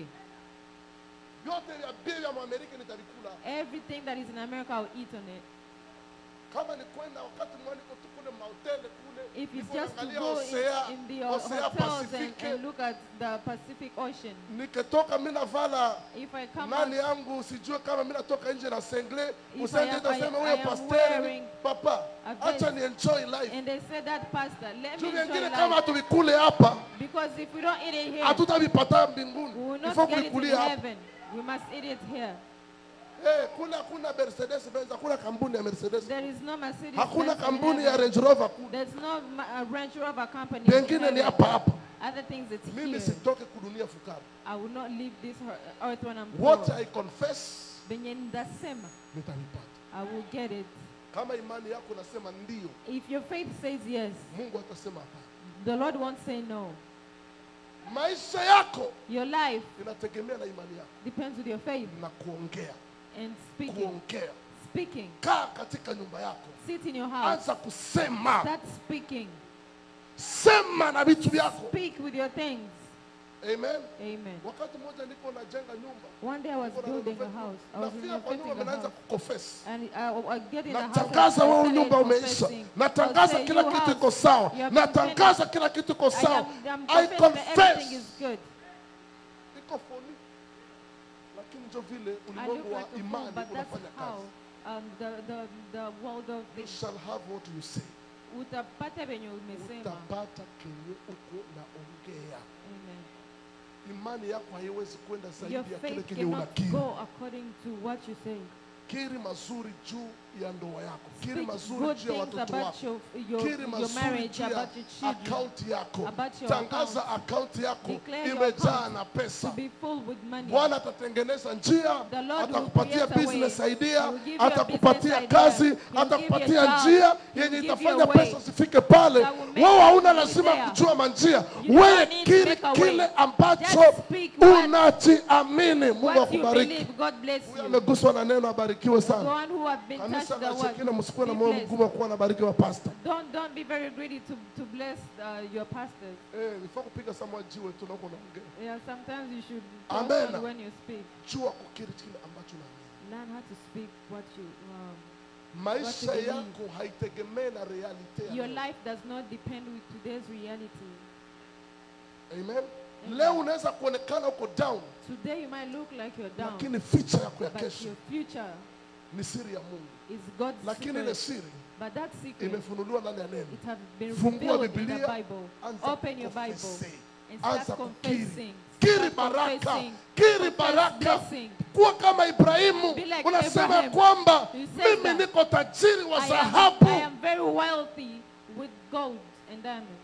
Vyote vya bei vya Amerika nitavikula. Everything that is in America, I'll eat on it. Kama ni kwenda wakati mwani kule mahoteli kule. If it's niko just to naangalia go Osea- in, in the Osea hotels and, Pacifique. and look at the Pacific Ocean. Nikitoka mimi navala If I come nani out, yangu sijue kama mimi natoka nje na sengle If usende I am- utasema I- huyo I am pastor wearing papa a acha vest. ni enjoy life. and they say that pastor, let Juu me enjoy vingine kama life. tuvikule hapa Because if we don't eat it here, hatutavipata we mbinguni. will Ifo not get it in kuvikulia hapa. heaven. We must eat it here. Eh, kuna kuna Mercedes Benz, hakuna kampuni ya Mercedes. There is no Mercedes. Hakuna Benz in kampuni ya heaven. Range Rover. kuna. There's no ma- a Range Rover company. in Pengine ni heaven. hapa hapa. Other things it's Mimi here. sitoke kudunia fukara. I will not leave this ear- earth when I'm What poor. I confess Benye ndasema, nitavipata. I will get it. Kama imani yako nasema ndio, If your faith says yes, Mungu atasema hapana. the Lord won't say no. Maisha yako Your life inategemea na imani yako depends with your faith na kuongea. and speaking. Kuongea. Speaking. Kaa katika nyumba yako. Sit in your house. Anza kusema. Start speaking. Sema na vitu vyako. Speak with your things. Amen. Amen. Wakati mmoja niko najenga nyumba. One day I was Niko na building a renovate house. I nyumba. was Nafika kwa nyumba renovating a naanza house. kuconfess. And I, I get in the house. Natangaza and I wewe started nyumba umeisha. confessing. Natangaza Say, kila "You kitu house, iko sawa. you have Natangaza been kila kitu iko I sawa. am, I'm I confessing that everything confess. is good. Iko foni. Lakini ndio vile I look ulimwengu wa like a fool, imani but that's unafanya how kazi. um, the, the, the world of You the shall have what you say. utapata venye umesema. Utapata kenye uko naongea. Amen. Imani yako haiwezi kwenda zaidi Your ya kile faith kenye cannot unakiri. go according to what you say. Kiri mazuri juu ya ndoa yako. Kiri Speak mazuri good juu ya things watoto about wako. your, your, Kiri your mazuri marriage, juu ya about your children, akaunti yako. about your Tangaza account. akaunti yako Declare your imejaa account na to pesa. be full with money. Bwana atatengeneza njia, The Lord will atakupatia create a business way. idea, He will give you a atakupatia business idea. kazi, He will give you a atakupatia job. njia He will yenye give you a itafanya way pesa zifike pale. that will make Wewe hauna you lazima there. kujua manjia. You Wewe don't need to kiri make a way. kile ambacho Just speak what- unachiamini. Mungu What you akubariki. believe, God bless Huyu you. ameguswa na neno, abarikiwe The sana. one who have been Kanisa touched la the word. Shekina, msikuwe na be moyo blessed. mgumu wa kuwa nabarikiwa pastor. Don't don't be very greedy to, to bless uh, your pastors. Eh, nifaa kupiga samwa jiwe tu na uko naongea. Yeah, sometimes you should Amen. focus when you speak. Jua kukiri kile ambacho unaamini. Learn how to speak what you. Um, Maisha believe. yako haitegemei na realite ya your leo. life does not depend with today's reality. Amen. Leo unaweza kuonekana uko down, Today you might look like you're down, lakini future yako ya but kesho your future ni siri ya Mungu. is God's Lakini ile secret. siri But that secret, imefunuliwa ndani ya neno. it has been Fungua revealed in the Biblia, Bible. anza Open your Bible kufesi. and start Anza confessing. kukiri. Kiri Start baraka, confessing. kiri Confess baraka. blessing. Kuwa kama Ibrahimu, Be like unasema Abraham. kwamba You say mimi that. niko tajiri wa I am, dhahabu. I am very wealthy with gold and diamond.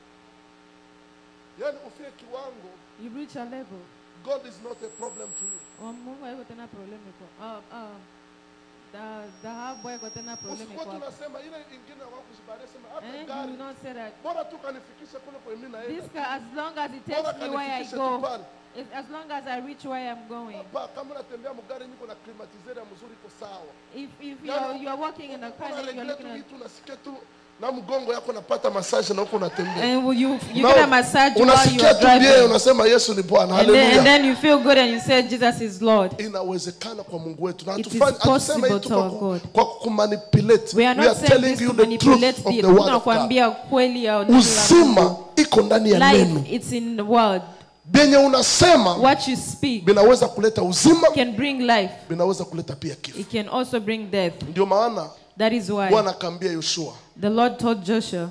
Yaani ufie kiwango, You reach a level. God is not a problem to you. Oh, Mungu haiko tena problemi kwa. Oh, oh. Da- Dhahabu haiko tena problemi Usikuwa kwa. tunasema ile ingine wakuzibalia sema And hata you gari. will not say that. Bora tu kanifikisha kule kwa mimi naenda. This car, as long as it Bora takes me where I kanifikishe tu go, pale. it- as long as I reach where I'm going. Hapa kama unatembea mgari niko na climatizer ya mzuri iko sawa. If if Yaani, you're you're walking in a car, unaregea and you're looking tu at vitu unasikia tu na mgongo yako unapata massage na huko unatembea. and you you Na get a massage while you unasikia are tu yeye driving, unasema Yesu ni Bwana. and then, and Haleluya. then you feel good and you say Jesus is Lord. Inawezekana kwa Mungu wetu. Na It is hatufanye hatuseme hii tu possible kwa to ku- our God. kwa kumanipulate. We are We not are saying telling this you to the manipulate truth of the the word of God. tunakwambia kweli ya neno la Uzima Mungu. iko ndani ya Life, neno. it's in the word. Benye unasema What you speak binaweza kuleta uzima, can bring life. binaweza kuleta pia kifo. It can also bring death. Ndio maana That is why Bwana akaambia Yoshua, the Lord told Joshua,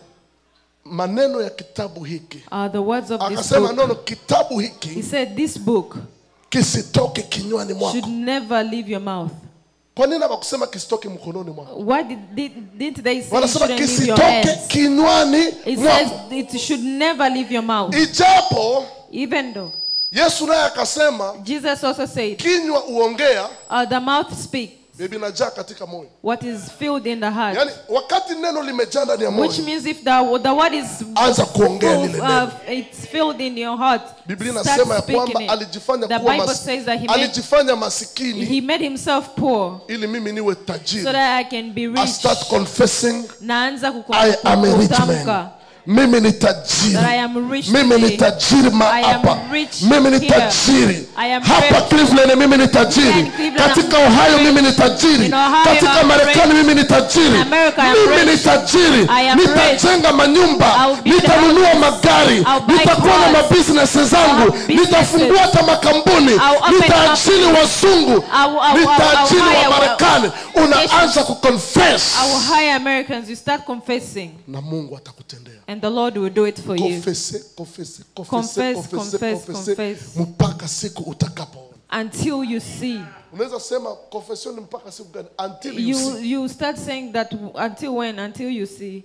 maneno ya kitabu hiki, uh, the words of this akasema book. nono kitabu He hiki said, this book kisitoke kinywani mwako. should never leave your mouth. Kwa nini hawakusema kisitoke mkononi mwako? Why did, did, didn't they say it Wanasema shouldn't leave your kisitoke hands? kinywani It says mwako. it should never leave your mouth. Ijapo Even though Yesu naye akasema Jesus also said, kinywa uongea, uh, the mouth speaks bibi najaa katika moyo. what is filled in the heart. Yaani wakati neno limejaa ndani ya moyo, Which means if the, the word is anza kuongea full, lile uh, neno. it's filled in your heart, Biblia start inasema ya speaking kwamba it. alijifanya The kuwa Bible mas, says that he made, alijifanya masikini he made himself poor ili mimi niwe so tajiri. that I can be I rich. start confessing Naanza I am a rich man. kutamka Mimi ni that I tajiri. am rich Mimi ni today. tajiri I am hapa. rich Mimi ni here. tajiri. I am Hapa rich. Cleveland mimi ni tajiri. In Cleveland, Katika I'm Ohio rich. mimi ni tajiri. In Ohio, Katika I'm Marekani rich. mimi ni tajiri. In America, I'm Mimi ni rich. tajiri. I am Nitajenga manyumba. I'll build Nitanunua houses. magari. I'll buy Nitakuwa na cars. mabusiness zangu. I'll have Nitafungua hata makampuni. I'll open Nitaajiri wazungu. I'll- I'll- Nitaajiri I'll hire wa Marekani. Unaanza I kuconfess. will hire Americans. You start confessing, Na Mungu atakutendea. and the Lord will do it for you. Confesse, confesse, confesse, Confess, confesse, confess, confesse, confess. mpaka siku utakapoona. Until you see. Unaweza sema confession ni mpaka siku gani? Until you, You see. you start saying that until when? Until you see.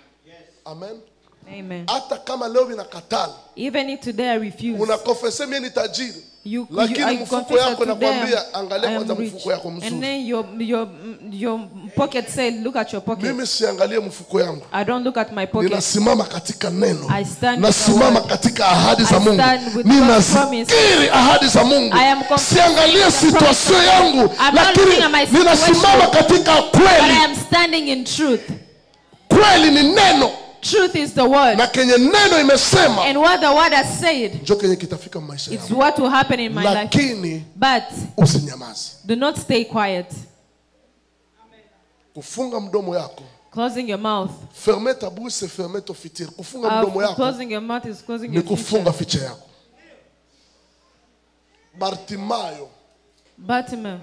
Amen. Amen. Hata kama leo inakatala, Even if today I refuse, una confesse mimi ni tajiri. you, you Lakini I mfuko confess that yako today inakwambia angalia I am kwanza rich. mfuko yako mzuri. And then your your your pocket said, look at your pocket. Mimi siangalie mfuko yangu. I don't look at my pocket. Ninasimama katika neno. I stand with the Nasimama word. katika ahadi za I Mungu. stand with God's promise. Ninazikiri ahadi za Mungu. I am confessing Siangalie the situation promise. yangu, I'm not lakini looking at my situation. ninasimama katika But I kweli. am standing in truth. Kweli ni neno. Truth is the word. Na kenye neno imesema And what the word has said, ndio kenye kitafika maisha it's yangu. what will happen in my life. Lakini But usinyamaze. do not stay quiet. Kufunga mdomo yako. Closing your mouth. Fermer ta bouche, c'est fermer ton futur. Kufunga Uh, mdomo yako closing your mouth is closing ni your kufunga future. ficha yako. Bartimayo, Bartimaeus,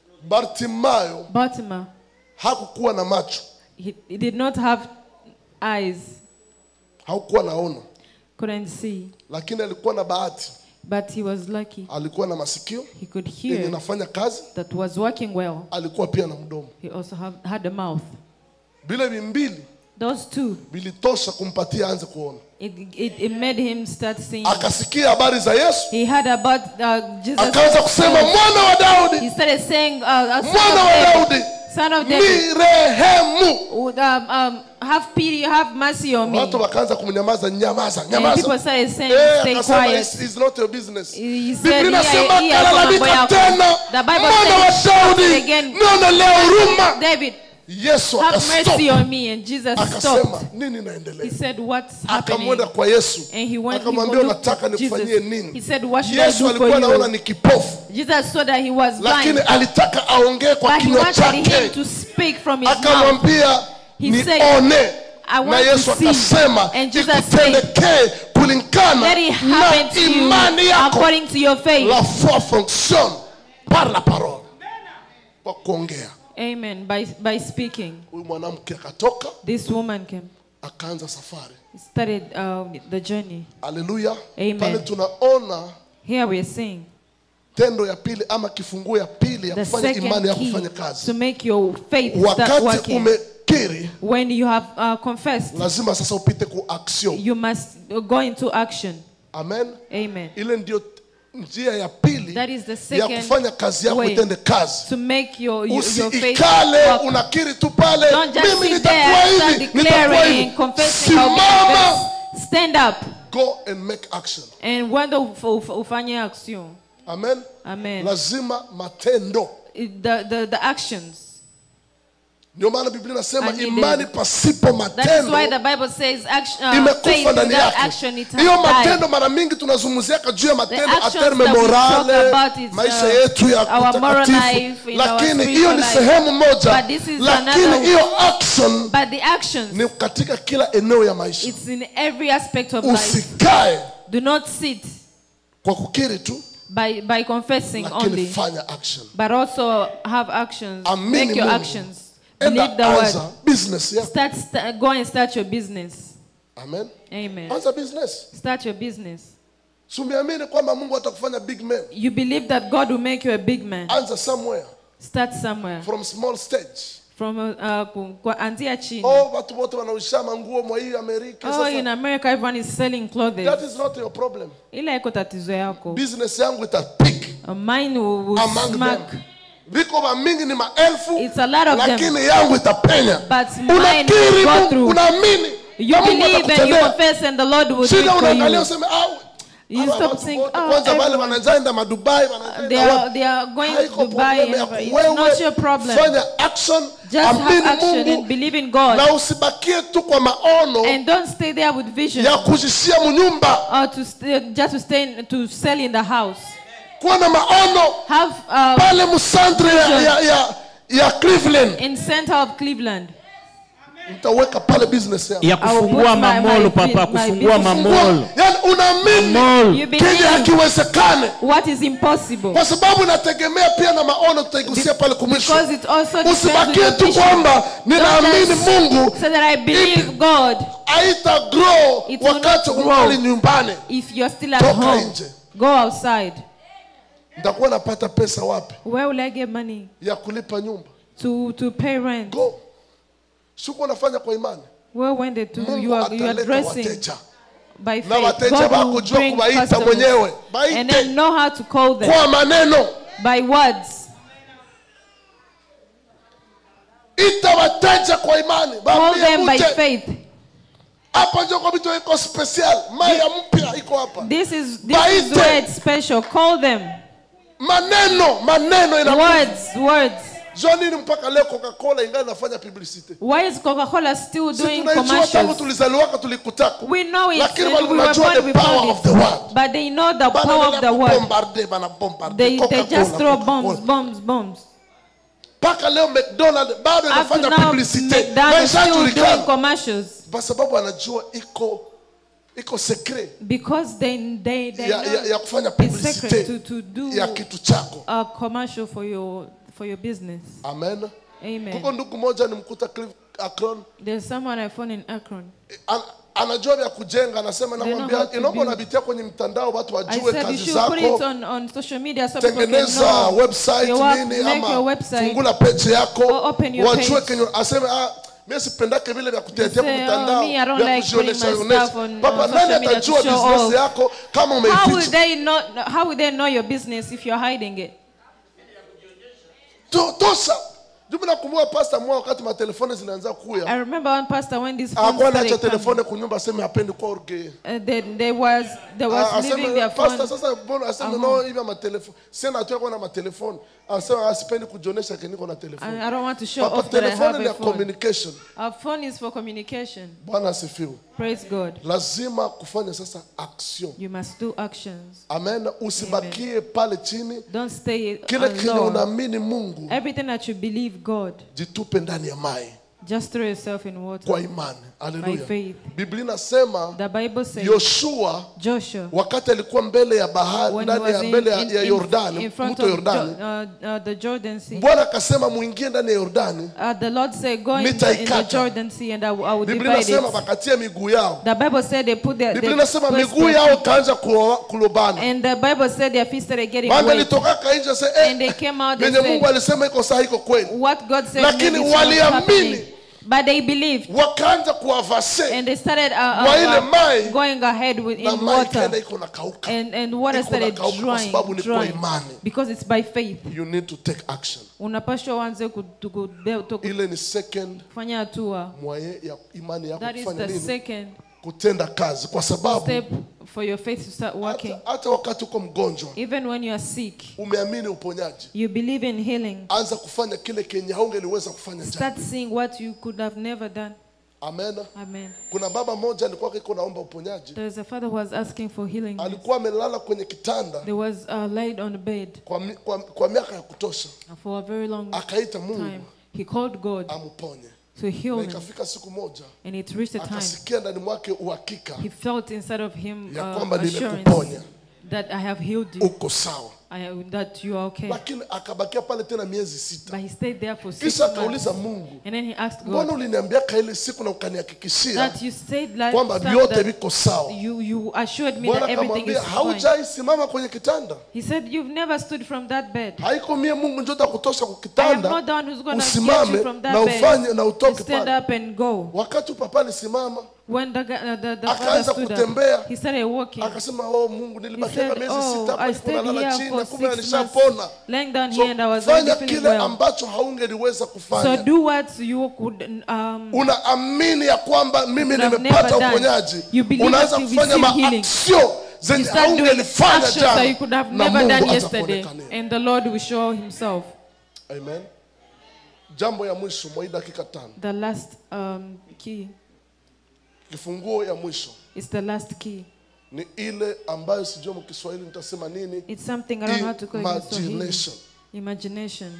Bartimayo Bartimaeus, hakukuwa na macho, he, he did not have eyes, hakukuwa naona, couldn't see, lakini alikuwa na bahati. but he was lucky. Alikuwa na masikio He could yenye hear nafanya kazi, that was working well. alikuwa pia na mdomo. He also have, had a mouth. Vile vimbili Those two, vilitosha kumpatia aanze kuona. it, it, it made him start seeing. Akasikia habari za Yesu, He heard about uh, Jesus. akaanza kusema mwana wa He Daudi, started saying, uh, uh, son, mwana of wa David, Daudi, son of David, nirehemu. would, um, um, have pity, have mercy on me. Watu wakaanza kumnyamaza, nyamaza, And people nyamaza. started saying, Eh, stay akasema quiet. it's, it's not your business. He Biblia said, inasema "Hii- hii hapo mambo akalalamika yako." tena, The Bible mwana wa says, "Shout Daudi, again, nionelea huruma. David, Yesu have mercy akastop, on me." And Jesus akasema stopped. nini He naendelea? said, what's happening? Akamwenda kwa Yesu, And he went, he akamwambia looked unataka at Jesus. nifanyie nini? He said, what should Yesu I do for alikuwa anaona you? ni kipofu, Jesus saw that he was lakini blind, alitaka aongee kwa but he kinywa wanted him chake. to speak from his mouth. Akamwambia He said, nione, I na want Yesu to see. akasema And Jesus ikutendekee kulingana Let it happen na to you imani yako. according to your faith. La foi fonctionne par la parole, kwa kuongea. Amen. By, by speaking. Huyu mwanamke akatoka This woman came. akaanza safari. He started um, the journey. Haleluya. Amen. Pale tunaona Here we are seeing tendo ya pili ama kifunguo ya pili ya the kufanya imani second ya key kufanya to kazi. make your faith start Wakati working. umekiri, When you have uh, confessed, lazima sasa upite ku action. you must go into action. Amen. Amen. Ile ndio njia ya pili That is the ya second kufanya kazi yako way itende kazi. to make your, your, your faith Usiikale work. unakiri tu pale, Don't just mimi sit nitakuwa there and start hivi, nitakuwa declaring hivi. and confessing how big Simama, it is. Stand up go and make action. and wenda uf- uf- ufanye action. Amen. Amen. Lazima matendo. It- The, the, the actions. Ndio maana Biblia inasema I need imani it. pasipo That is why matendo the Bible says action, uh, imekufa faith ndani without yake. action it has Hiyo died. matendo mara mingi tunazungumziaka juu ya matendo a actions terme that we talk morale, about is, uh, maisha yetu ya our moral life, kutakatifu, in our lakini spiritual hiyo ni life. sehemu moja, But this is lakini another- hiyo action But the actions, ni katika kila eneo ya maisha. it's in every aspect of life. Usikae Do not sit kwa kukiri tu, by, by confessing lakini only, fanya action. but also have actions. Amini Make your Mungu. actions. Enda Believe the anza word. business yako. Start, st- go and start your business. Amen. Amen. Anza business. Start your business. Sumiamini kwamba Mungu atakufanya big man. You believe that God will make you a big man. Anza somewhere Start somewhere. from small stage. From uh, ku- kwa- anzia chini. Oh, watu wote wanausha manguo mwa hii Amerika. Oh, Sasa, in America everyone is selling clothes. that is not your problem. Ila iko tatizo yako. Business yangu itapick Uh, Mine will, will among smack. them. Viko va mingi ni maelfu, It's a lot of them. lakini yangu itapenya. But mine Unakiri will go Mungu, through. unaamini. You na Mungu believe and you atakutendea. confess and the Lord will do Shida it for unaangalia you. useme ah, You hawa stop watu saying, wote, oh, kwanza wale everyone. wanaenda Madubai, They wanaenda are, wapi? they are going to Haiko Dubai. problem And yako. it's Wewe not your problem. fanya action, Just have amini action and Mungu, believe in God. na usibakie tu kwa maono And don't stay there with vision. ya kujishia munyumba. Or to stay, just to stay in, to sell in the house. Kuwa na maono Have uh, pale msantre ya, ya, ya, ya Cleveland. in center of Cleveland. Mtaweka pale business yako. ya I will kufungua put my- mamolo my papa, bus- my kufungua business. mamolo. Yaani unaamini Mall. You kenye believe hakiwezekane, what is impossible. kwa sababu inategemea pia na maono tutaigusia pale kumwisho. Because it also depends on Usibakie your tu vision. kwamba ninaamini Don't Mungu just say that I believe God. haita grow It will wakati not ungali grow. nyumbani. If you're still at Toka home, nje. go outside. Nitakuwa napata pesa wapi Where will I get money ya kulipa nyumba? to, to pay rent? Go. Siku unafanya kwa imani. Where when they do, Mungu you are, you are ataleta dressing wateja. by Na faith. wateja God wako will jua bring kuwaita customers. mwenyewe. And Baite then know how to call them kwa maneno. by words. Ita wateja kwa imani. Call Baambie them by muje. faith. Hapa ndio kwa vitu iko special. Maya mpya iko hapa. This is this is Baite. where it's special. Call them. Maneno, maneno ina Words, words. Jua nini mpaka leo Coca-Cola ingali inafanya publicity. Why is Coca-Cola still Si doing tunaijua tangu commercials? tulizaliwaka tulikutaka. We know it, Lakini and we were wanajua born, the we power found of the it. word. But they know the Bana power of wanaenda the word. kubombarde, bana bombarde. They, they Coca-Cola, just throw Coca-Cola. bombs, bombs, bombs. Mpaka leo McDonald bado Up to inafanya now, publicity. McDonald's still doing Maishajulikana. commercials Kwa sababu anajua iko iko secret because they they they ya, ya, know ya kufanya it's secret to publicity to do ya kitu chako. a commercial for your for your business. Amen. Amen. Kuko ndugu moja nimkuta Cliff Akron. There's someone I found in Akron. An, anajua vya kujenga, anasema They know how namwambia to inaomba build. unabitia kwenye mtandao watu I wajue said you kazi should put it zako. on, on social media so people can Tengeneza know website your work, nini make your ama website. fungula page yako Or open your wajue page. kenye aseme ah mimi sipendake vile vya kutetea kwa Say, oh, mtandao me, I don't vya like putting kujionesha my onesha. stuff on, Papa on nani social media to atajua show business off? yako kama How will umeificha? they know? How will they know your business if you're hiding it? To- Tosha. Jumla nakumbuka pastor mmoja wakati matelefoni zinaanza I kuya. remember one pastor when this phone Akawa anaacha started telefoni coming, kunyumba aseme hapendi kwa orge. uh, they, they was they was Ah, leaving aseme their phone. pastor sasa mbona aseme no hivi ama telefoni. Sina tu yako na matelefoni. Asema asipendi kujionesha keniko na telefoni. I, I don't want to show Papa off that I have telefoni ni a ya phone. communication. Our phone is for communication. Bwana asifiwe. Praise God. Lazima kufanya sasa action. You must do actions. Amen. Usibakie pale chini. Don't stay Kile kile alone. unaamini Mungu, Everything that you believe God, jitupe ndani ya mai just throw yourself in water. kwa imani. By Haleluya. faith. Biblia inasema The Bible says Yoshua Joshua, wakati alikuwa mbele ya bahari, when he ndani ya was in, mbele ya, in, ya in, Yordani, in front mto of Yordani, Jo- uh, uh, the Jordan Sea, Bwana akasema muingie ndani ya Yordani. uh, the Lord said, go in the, in the Nitaikata. Jordan Sea and I, will- I will Biblia divide inasema it. wakatia miguu yao. The Bible said they put their, Biblia they inasema placed miguu their yao feet. kaanza kulo- kulobana. And the Bible said their feet started getting Maana wet. litokaka nje sasa And they eh, came out and venye Mungu said, alisema iko sahihi iko kweli. what God said Lakini maybe it's not waliamini. happening. But they believed. Wakaanza kuavase And they started uh, Wa ile uh, mai, uh, going ahead with, na in mai ikaenda water. iko na kauka. And, and water Iko started nakauka kwa drying, sababu ni kwa drying. imani. Because it's by faith. You need to take action. Unapaswa uanze ku- tu- ku- be- tu- Ile ni second kufanya hatua. mwaye ya imani yako That is kufanya the nini? second Kutenda kazi, kwa sababu step for your faith to start working. hata, hata wakati uko mgonjwa Even when you are sick, umeamini uponyaji, you believe in healing. anza kufanya kile kenye haungeliweza kufanya jana. Start seeing what you could have never done. Amen. Amen. Kuna baba mmoja alikuwa iko naomba uponyaji, There's a father who was asking for healing. alikuwa amelala kwenye kitanda There was uh, laid on a bed kwa, mi- kwa, kwa miaka ya kutosha, for a very long akaita time. Mungu He called God amponye, to heal na him. ikafika siku moja And it reached a time akasikia ndani mwake uhakika he felt inside of him ya uh, kwamba assurance nimekuponya. that I have healed you, uko sawa. I, that you are okay. Lakini akabakia pale tena miezi sita. But he stayed there for six Kisha months. akauliza Mungu, And then he asked mbona God uliniambia ile siku na ukanihakikishia that you said like kwamba that vyote viko sawa? you, you assured me Bwana that everything is akamwambia fine. haujaisimama kwenye kitanda. He said, you've never stood from that bed. Haiko mie Mungu njoo atakutosha kwa I am kitanda, not the one who's going to get usimame you from that na bed. ufanye na You utoke stand pale. up and go. Wakati papa alisimama, When the, uh, the, the father akaanza stood kutembea, up, he started walking. akasema oh Mungu He nilibakia said, miezi oh, sita I hapa stayed nalala here chini for na kumbe six months, nilishapona. laying down So here and I was already fanya feeling kile well. ambacho haungeliweza So kufanya. do what you could, um, Unaamini ya kwamba mimi could have nimepata never done. uponyaji. You believe Unaanza that you kufanya receive healing. maaksio you zenye start doing haungelifanya actions that you jana could have na never done Mungu yesterday. atakuonekania. And the Lord will show himself. Amen. Jambo ya mwisho mwa hii dakika tano. The last um, key. Kifunguo ya mwisho It's the last key. ni ile ambayo sijui mu Kiswahili nitasema nini. It's something I don't know how to call it in Swahili. Imagination. Imagination.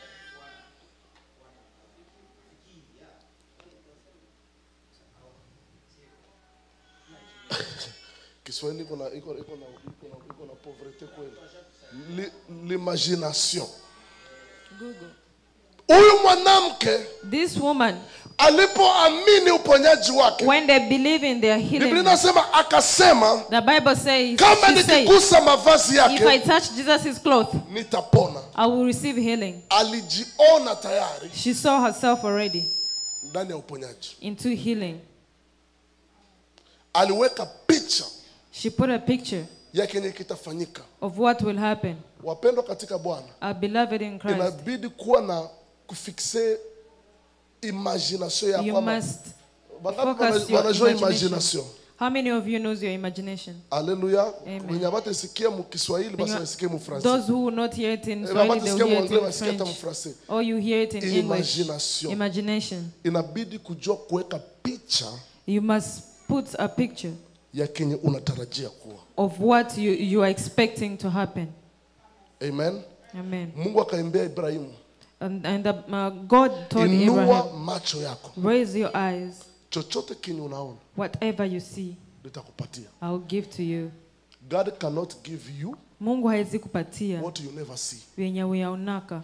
Kiswahili iko na iko iko na iko na iko na pauvreté kweli. Li- L'imagination. Google. Huyu mwanamke This woman, alipoamini uponyaji wake, when they believe in their Biblia healing, inasema akasema, the Bible says, kama she said, nikigusa mavazi if I yake touch Jesus' cloth, nitapona. I will receive healing. Alijiona tayari She saw herself already ndani ya uponyaji. into healing. Aliweka picha She put a picture ya kenye kitafanyika. of what will happen. Wapendwa katika Bwana, Our beloved in Christ, inabidi kuwa na kufikse imagination ya you kwamba must wangapi focus your wanajua imagination. imagination. How many of you knows your imagination? Haleluya. Amen. Wenye batasikia mu Kiswahili basi When you- wasikie mu Francais. Those who will not hear it in Eh, Swahili, they batasikia will mu hear it Anglais in basikie hata mu French. Francais. Or you hear it in English. Imagination. Imagination. Inabidi kujua kuweka picha You must put a picture ya kenye unatarajia kuwa. of what you, you are expecting to happen. Amen. Amen. Mungu akaimbia Ibrahimu, And, and the, uh, God told inua Abraham, macho yako, raise your eyes. chochote kenye unaona Whatever you see, nitakupatia. I will give to you. God cannot give you Mungu hawezi kupatia what you never see. wenye uyaonaka.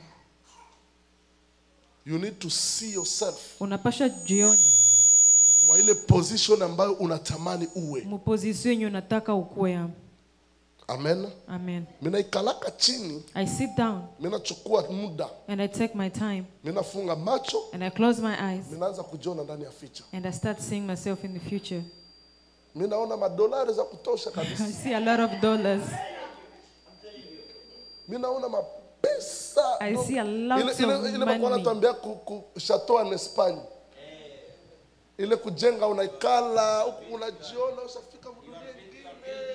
You need to see yourself Unapasha jiona mwa ile position ambayo unatamani uwe. muposition yenye unataka ukuwe. Amen. Amen. Mina ikalaka chini, I sit down mina chukua muda, and I take my time mina funga macho, and I close my eyes minaanza kujiona ndani ya ficha. and I start seeing myself in the future. Minaona madolari za kutosha kabisa. I see a lot of dollars. Minaona mapesa. I see a lot ile of ile ile money. bakwana tuambia ku, ku chateau en Espagne. Ile kujenga unaikala, unajiona usafika dunia nyingine.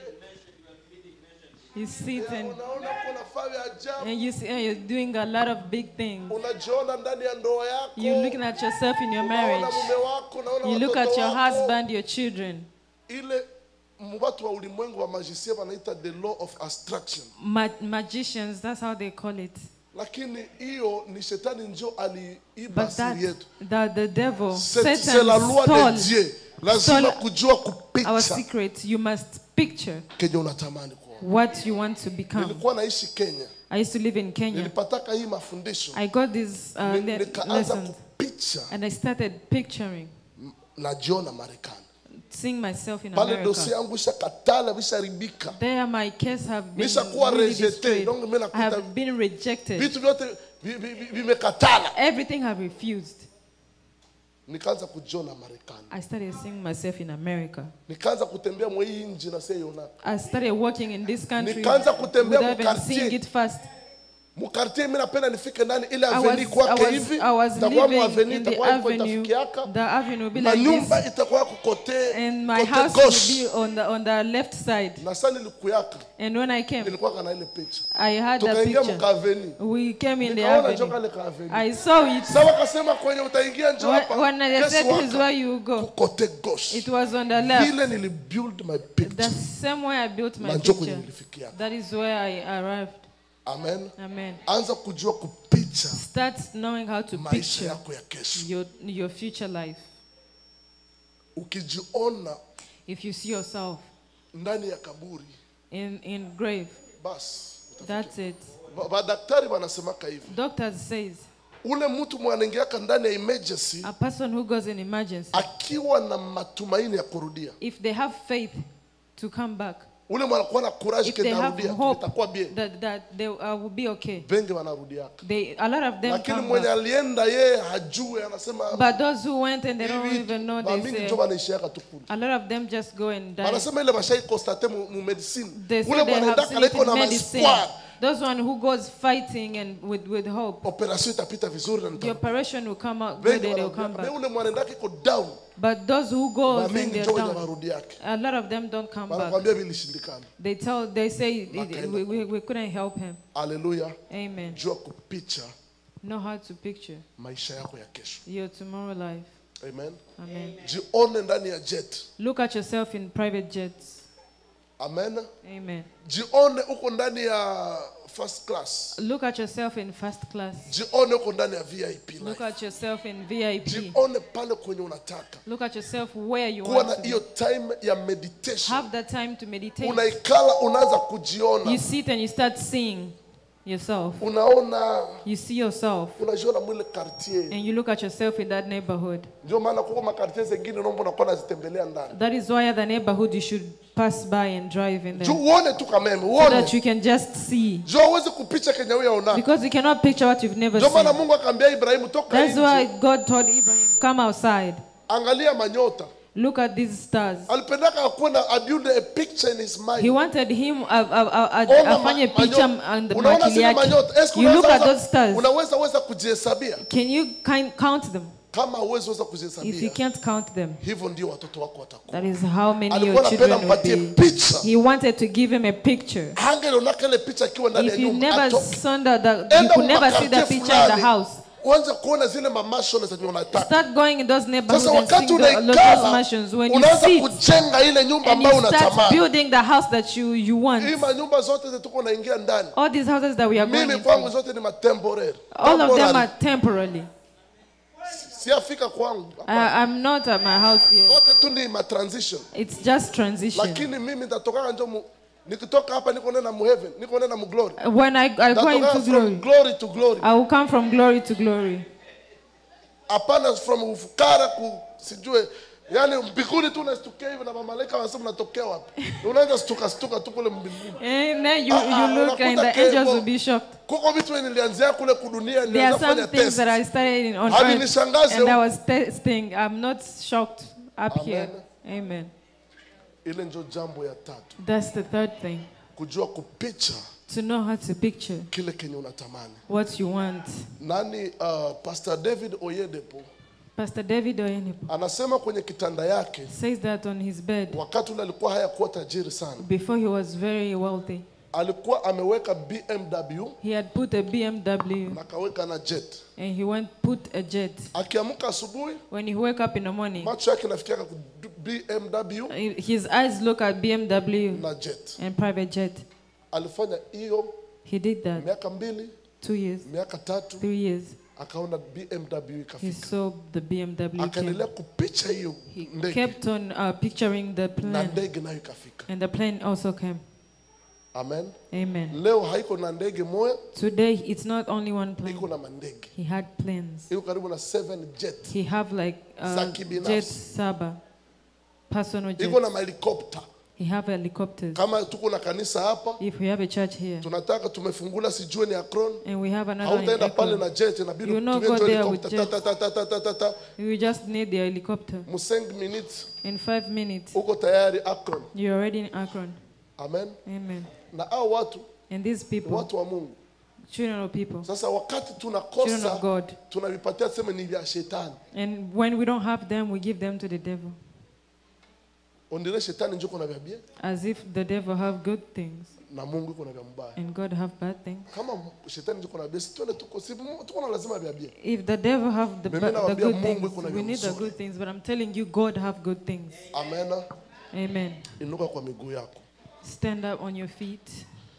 You sit and, Unaona kuna fanya ajabu. and you see and you're doing a lot of big things. Unajiona ndani ya ndoa yako. You're looking at yourself in your Unaona marriage. mume wako, unaona You look watoto at your wako. husband, your children. Ile watu wa ulimwengu wa magicien wanaita the law of attraction. Ma- magicians, that's how they call it. Lakini hiyo ni shetani njo aliiba But that, asili yetu. that the devil, C'est Satan c'est la loi stole de Dieu. Lazima stole kujua our kupicha secret. You must picture kenye unatamani kuwa. what you want to become. Nilikuwa naishi Kenya. I used to live in Kenya. Nilipataka hii mafundisho. I got these uh, Ni- le- Nikaanza lessons kupicha and I started picturing, najiona Marekani. seeing myself in Pale dosi America. yangu ishakatala, isharibika. There my case have been Nishakuwa really rejeté. destroyed. Donc mimi I nakuta have been rejected. vitu vyote vi- vi- vi- vimekatala. Everything have refused. Nikaanza kujiona Marekani. I started seeing myself in America. Nikaanza kutembea mwa hii nchi na siyona. I started working in this country Nikaanza kutembea without even mkartier. seeing it first. Mukartie mimi napenda nifike ndani ile I avenue was, kwake I was, hivi. I was Itakuwa mu living avenue in the itakuwa iko avenue. itafikiaka. The avenue will be Na like nyumba this. itakuwa kukote And my kote house will gauche. be on the, on the left side. Na sasa nilikuyaka. And when I came, Nilikuwa kana ile picha. I had a Tukaingia picture. mkaveni. We came in the Nikaona joka avenue. ile kaveni. I saw it. Sasa wakasema kwenye utaingia njoo When, hapa. when I Guess said this is what? where you go, Kote gauche. it was on the left. Vile nilibuild my The picture. same way I built my Na njoo kwenye picture. nilifikia. That is where I arrived. Amen. Amen. Anza kujua kupicha Start knowing how to maisha picture yako ya kesho. your, your future life. Ukijiona If you see yourself ndani ya kaburi, in, in grave. Basi. That's it. Madaktari wanasemaka hivi. Doctors says Ule mtu mwanaingiaka ndani ya emergency a person who goes in emergency, akiwa na matumaini ya kurudia. if they have faith to come back, Ule mwanakuwa na courage if they have kitarudia, hope kitakuwa bien. that, that they uh, will be okay, Wengi wanarudiaka. they, a lot of them Lakini come mwenye back. alienda yeye hajue anasema But those who went and they don't hivi, even know, ba they mingi say, ndio wanaishiaka tu kule. a lot of them just go and die. Wanasema ile mashai constate mu, mu medicine. They say Ule they have mwanaenda seen it kaliko in na medicine. espoir. Those one who goes fighting and with, with hope, Operation itapita vizuri na the nita. operation will come out good Wengi and they'll come wanarudia. back. Ule mwanaenda kiko down. But those who go Ba and mingi they're ndio down, wanarudi yake. a lot of them don't come back. Wanakuambia vilishindikana. They tell, they say Wakaenda. we, we, we couldn't help him. Haleluya. Amen. Jua kupicha Know how to picture maisha yako ya kesho. your tomorrow life. Amen. Amen. Jione ndani ya jet. Look at yourself in private jets. Amen. Amen. Jione uko ndani ya first class. Look at yourself in first class. Jione uko ndani ya V I P Look life. at yourself in V I P. Jione pale kwenye unataka. Look at yourself where you Kuwa want na to be. hiyo time ya meditation. Have the time to meditate. Unaikala unaanza You kujiona. sit and you start seeing yourself. Unaona You see yourself unajiona mwile quartier. and you look at yourself in that neighborhood. Ndio maana kuko makartie zingine naomba unakuwa nazitembelea ndani. That is why the neighborhood you should pass by and drive in Juu there. uone tu kameme, So uone. that you can just see. Juu huwezi kupicha Kenya huyo una. Because you cannot picture what you've never Ndio maana seen. Mungu akamwambia Ibrahimu toka That's why nje. God told Abraham, come outside. Angalia manyota. Look at these stars. Alipendaka akuwe na a build a picture in his mind. He wanted him a- a- a- a- Ona afanye ma- picha manyo- and Unaona akili zile yake. manyota. Eske You look unaweza- at those stars. Unaweza weza kujihesabia. Can you kind- count them? Kama huwezi weza If you kujihesabia. can't count them, Hivyo ndio watoto wako watakuwa. that is how many Alikuwa your anapenda children will mpatie be. picha. He wanted to give him a picture. Hangelionaka ile picha akiwa ndani ya If you nyumba. never atoke. saw that, that you Enda could never see the umakartie picture in the fulani. house. Uanze kuona zile mamashone zenye unataka. Start going in those neighborhoods Sasa and seeing wakati the, those unaikala mansions. When you unaanza sit kujenga ile nyumba and you ambayo start unatamani. building the house that you, you want. Hii manyumba zote zetu tuko naingia ndani. All these houses that we are going Mimi kwangu into, zote ni matemporary. all of them Temporary. are temporarily. Siafika kwangu. I, I'm not at my house here. Zote tu ni ma transition. It's just transition. Lakini mimi nitatoka nje mu nikitoka hapa niko nenda mu heaven, niko nenda mu glory. When I, I go Nitatoka into from glory, glory to glory. I will come from glory to glory. Hapana from ufukara ku sijue yani mbinguni tu unastukia hivi na mamalaika wanasema unatokea wapi? Unaanza stuka stuka tu kule mbinguni. And then you, Ah, ah, you look and unakuta the angels kebo. will be shocked. Kuko vitu nilianzia kule kudunia There are nilianza some kufanya things test. that I studied in, on Havi earth nishangaze and I huko. was testing. I'm not shocked up here. Amen. Ile ndio jambo ya tatu. That's the third thing. Kujua kupicha To know how to picture kile kenye unatamani. what you want. Nani uh, Pastor David Oyedepo Pastor David Oyedepo anasema kwenye kitanda yake says that on his bed, wakati ule alikuwa hayakuwa tajiri sana. before he was very wealthy, Alikuwa ameweka B M W he had put a B M W na kaweka na jet. and he went put a jet. Akiamka asubuhi When he woke up in the morning, macho yake nafikia ku B M W his eyes look at B M W na jet. and private jet. Alifanya hiyo He did that miaka mbili, two years, miaka tatu, three years. akaona B M W He ikafika. saw the B M W came. Akaendelea kupicha hiyo He ndege kept on uh, picturing the na plane, ndege nayo ikafika. and the plane also came. Amen. Amen. Leo haiko na ndege moja, Today, it's not only one plane. iko na mandege. He had planes. Iko karibu na seven jet. He have like Za uh, kibinafsi. jet Saba, personal Iko jet. na mahelikopta. He have helicopters. Kama tuko na kanisa hapa, If we have a church here tunataka tumefungula sijue ni Akron. and we have another in Hautaenda pale Ekron, na jet inabidi You not utumie go tu there with helikopta ta ta ta ta ta ta ta. we just need the helicopter. Mu cinq minutes In five minutes, uko tayari Akron. you're already in Akron. Amen. Amen. Na hao watu And these people, watu wa Mungu. children of people, Sasa wakati children of tunakosa God. tunavipatia sema ni vya shetani. And when we don't have them, we give them to the devil. Ondile shetani njoo kuna vya bia As if the devil have good things na Mungu yuko na vya mbaya. and God have bad things. Kama shetani njoo kuna bia, si tuende tuko si tuko na lazima vya bia. If the devil have the, Mimi ba- the nawaambia good Mungu things, yuko na we vya need the mzuri. good things. But I'm telling you, God have good things. Amen. Amen. Inuka kwa miguu yako. Stand up on your feet.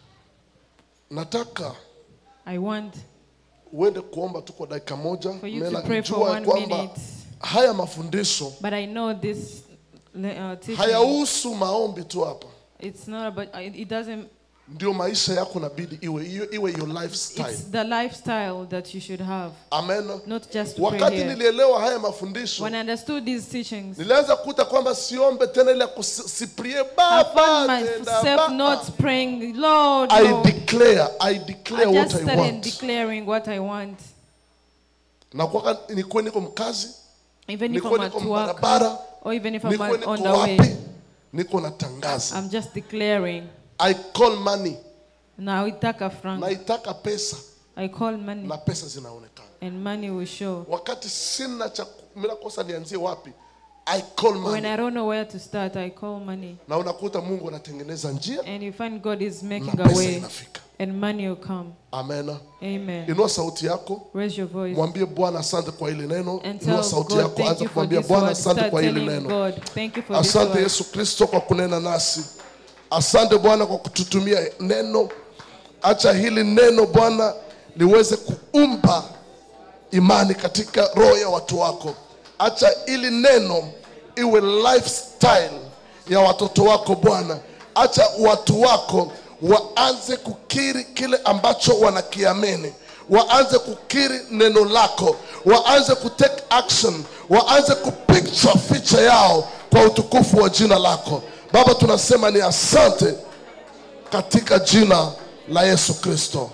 Nataka I want uende kuomba tu kwa dakika moja. for you Mela, to pray for jua one kwamba minute. haya mafundisho But I know this uh, teaching hayahusu maombi tu hapa. It's not about, it it doesn't, Ndio maisha yako nabidi iwe iwe, iwe your lifestyle. it's the lifestyle that you should have. Amen. Not just to pray Wakati here. nilielewa haya mafundisho, When I understood these teachings, nilianza kukuta kwamba siombe tena ile kusiprie I baba. found tena myself baba. not praying, Lord, I Lord. declare, I I declare just what I started want. declaring what I want. Na kwa nikuwe niko mkazi, Even if nikuwe I'm at niko work, barabara, or even if I'm nikuwe on niko the wapi, way, niko natangaza. I'm just declaring. I call money. Naitaka franc. Naitaka pesa I call money, na pesa zinaonekana. and money will show. Wakati sina cha mimi nakosa nianzie wapi, I call When money. I don't know where to start, I call money. Na unakuta Mungu anatengeneza njia And you find God is na making a pesa way, inafika. and money will come. Amen. Amen. Inua sauti yako, Raise your voice mwambie Bwana asante kwa hili neno. and Inua tell sauti God, yako, thank anza you for kumwambia this Bwana word. asante Start kwa hili telling neno. God, thank you for this Asante word. Yesu Kristo kwa kunena nasi. Asante Bwana kwa kututumia neno. Acha hili neno Bwana liweze kuumba imani katika roho ya watu wako. Acha hili neno iwe lifestyle ya watoto wako Bwana. Acha watu wako waanze kukiri kile ambacho wanakiamini. Waanze kukiri neno lako. Waanze kutake action. Waanze kupicture future yao kwa utukufu wa jina lako. Baba, tunasema ni asante katika jina la Yesu Kristo.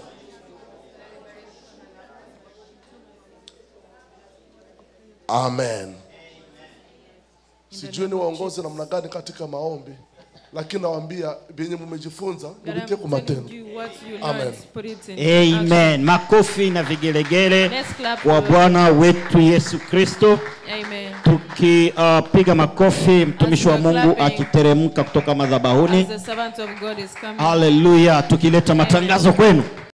Amen. Sijui ni waongoze namna gani katika maombi, lakini nawaambia benye mmejifunza God, mubitie I'm kwa telling matendo. you what you Amen. learned, put it in action. Amen. Makofi na vigelegele Let's clap kwa for- Bwana wetu Yesu Kristo. Amen. Tukipiga uh, makofi, mtumishi wa As we are Mungu clapping, akiteremka kutoka madhabahuni. As the servant of God is coming. Haleluya, tukileta matangazo kwenu.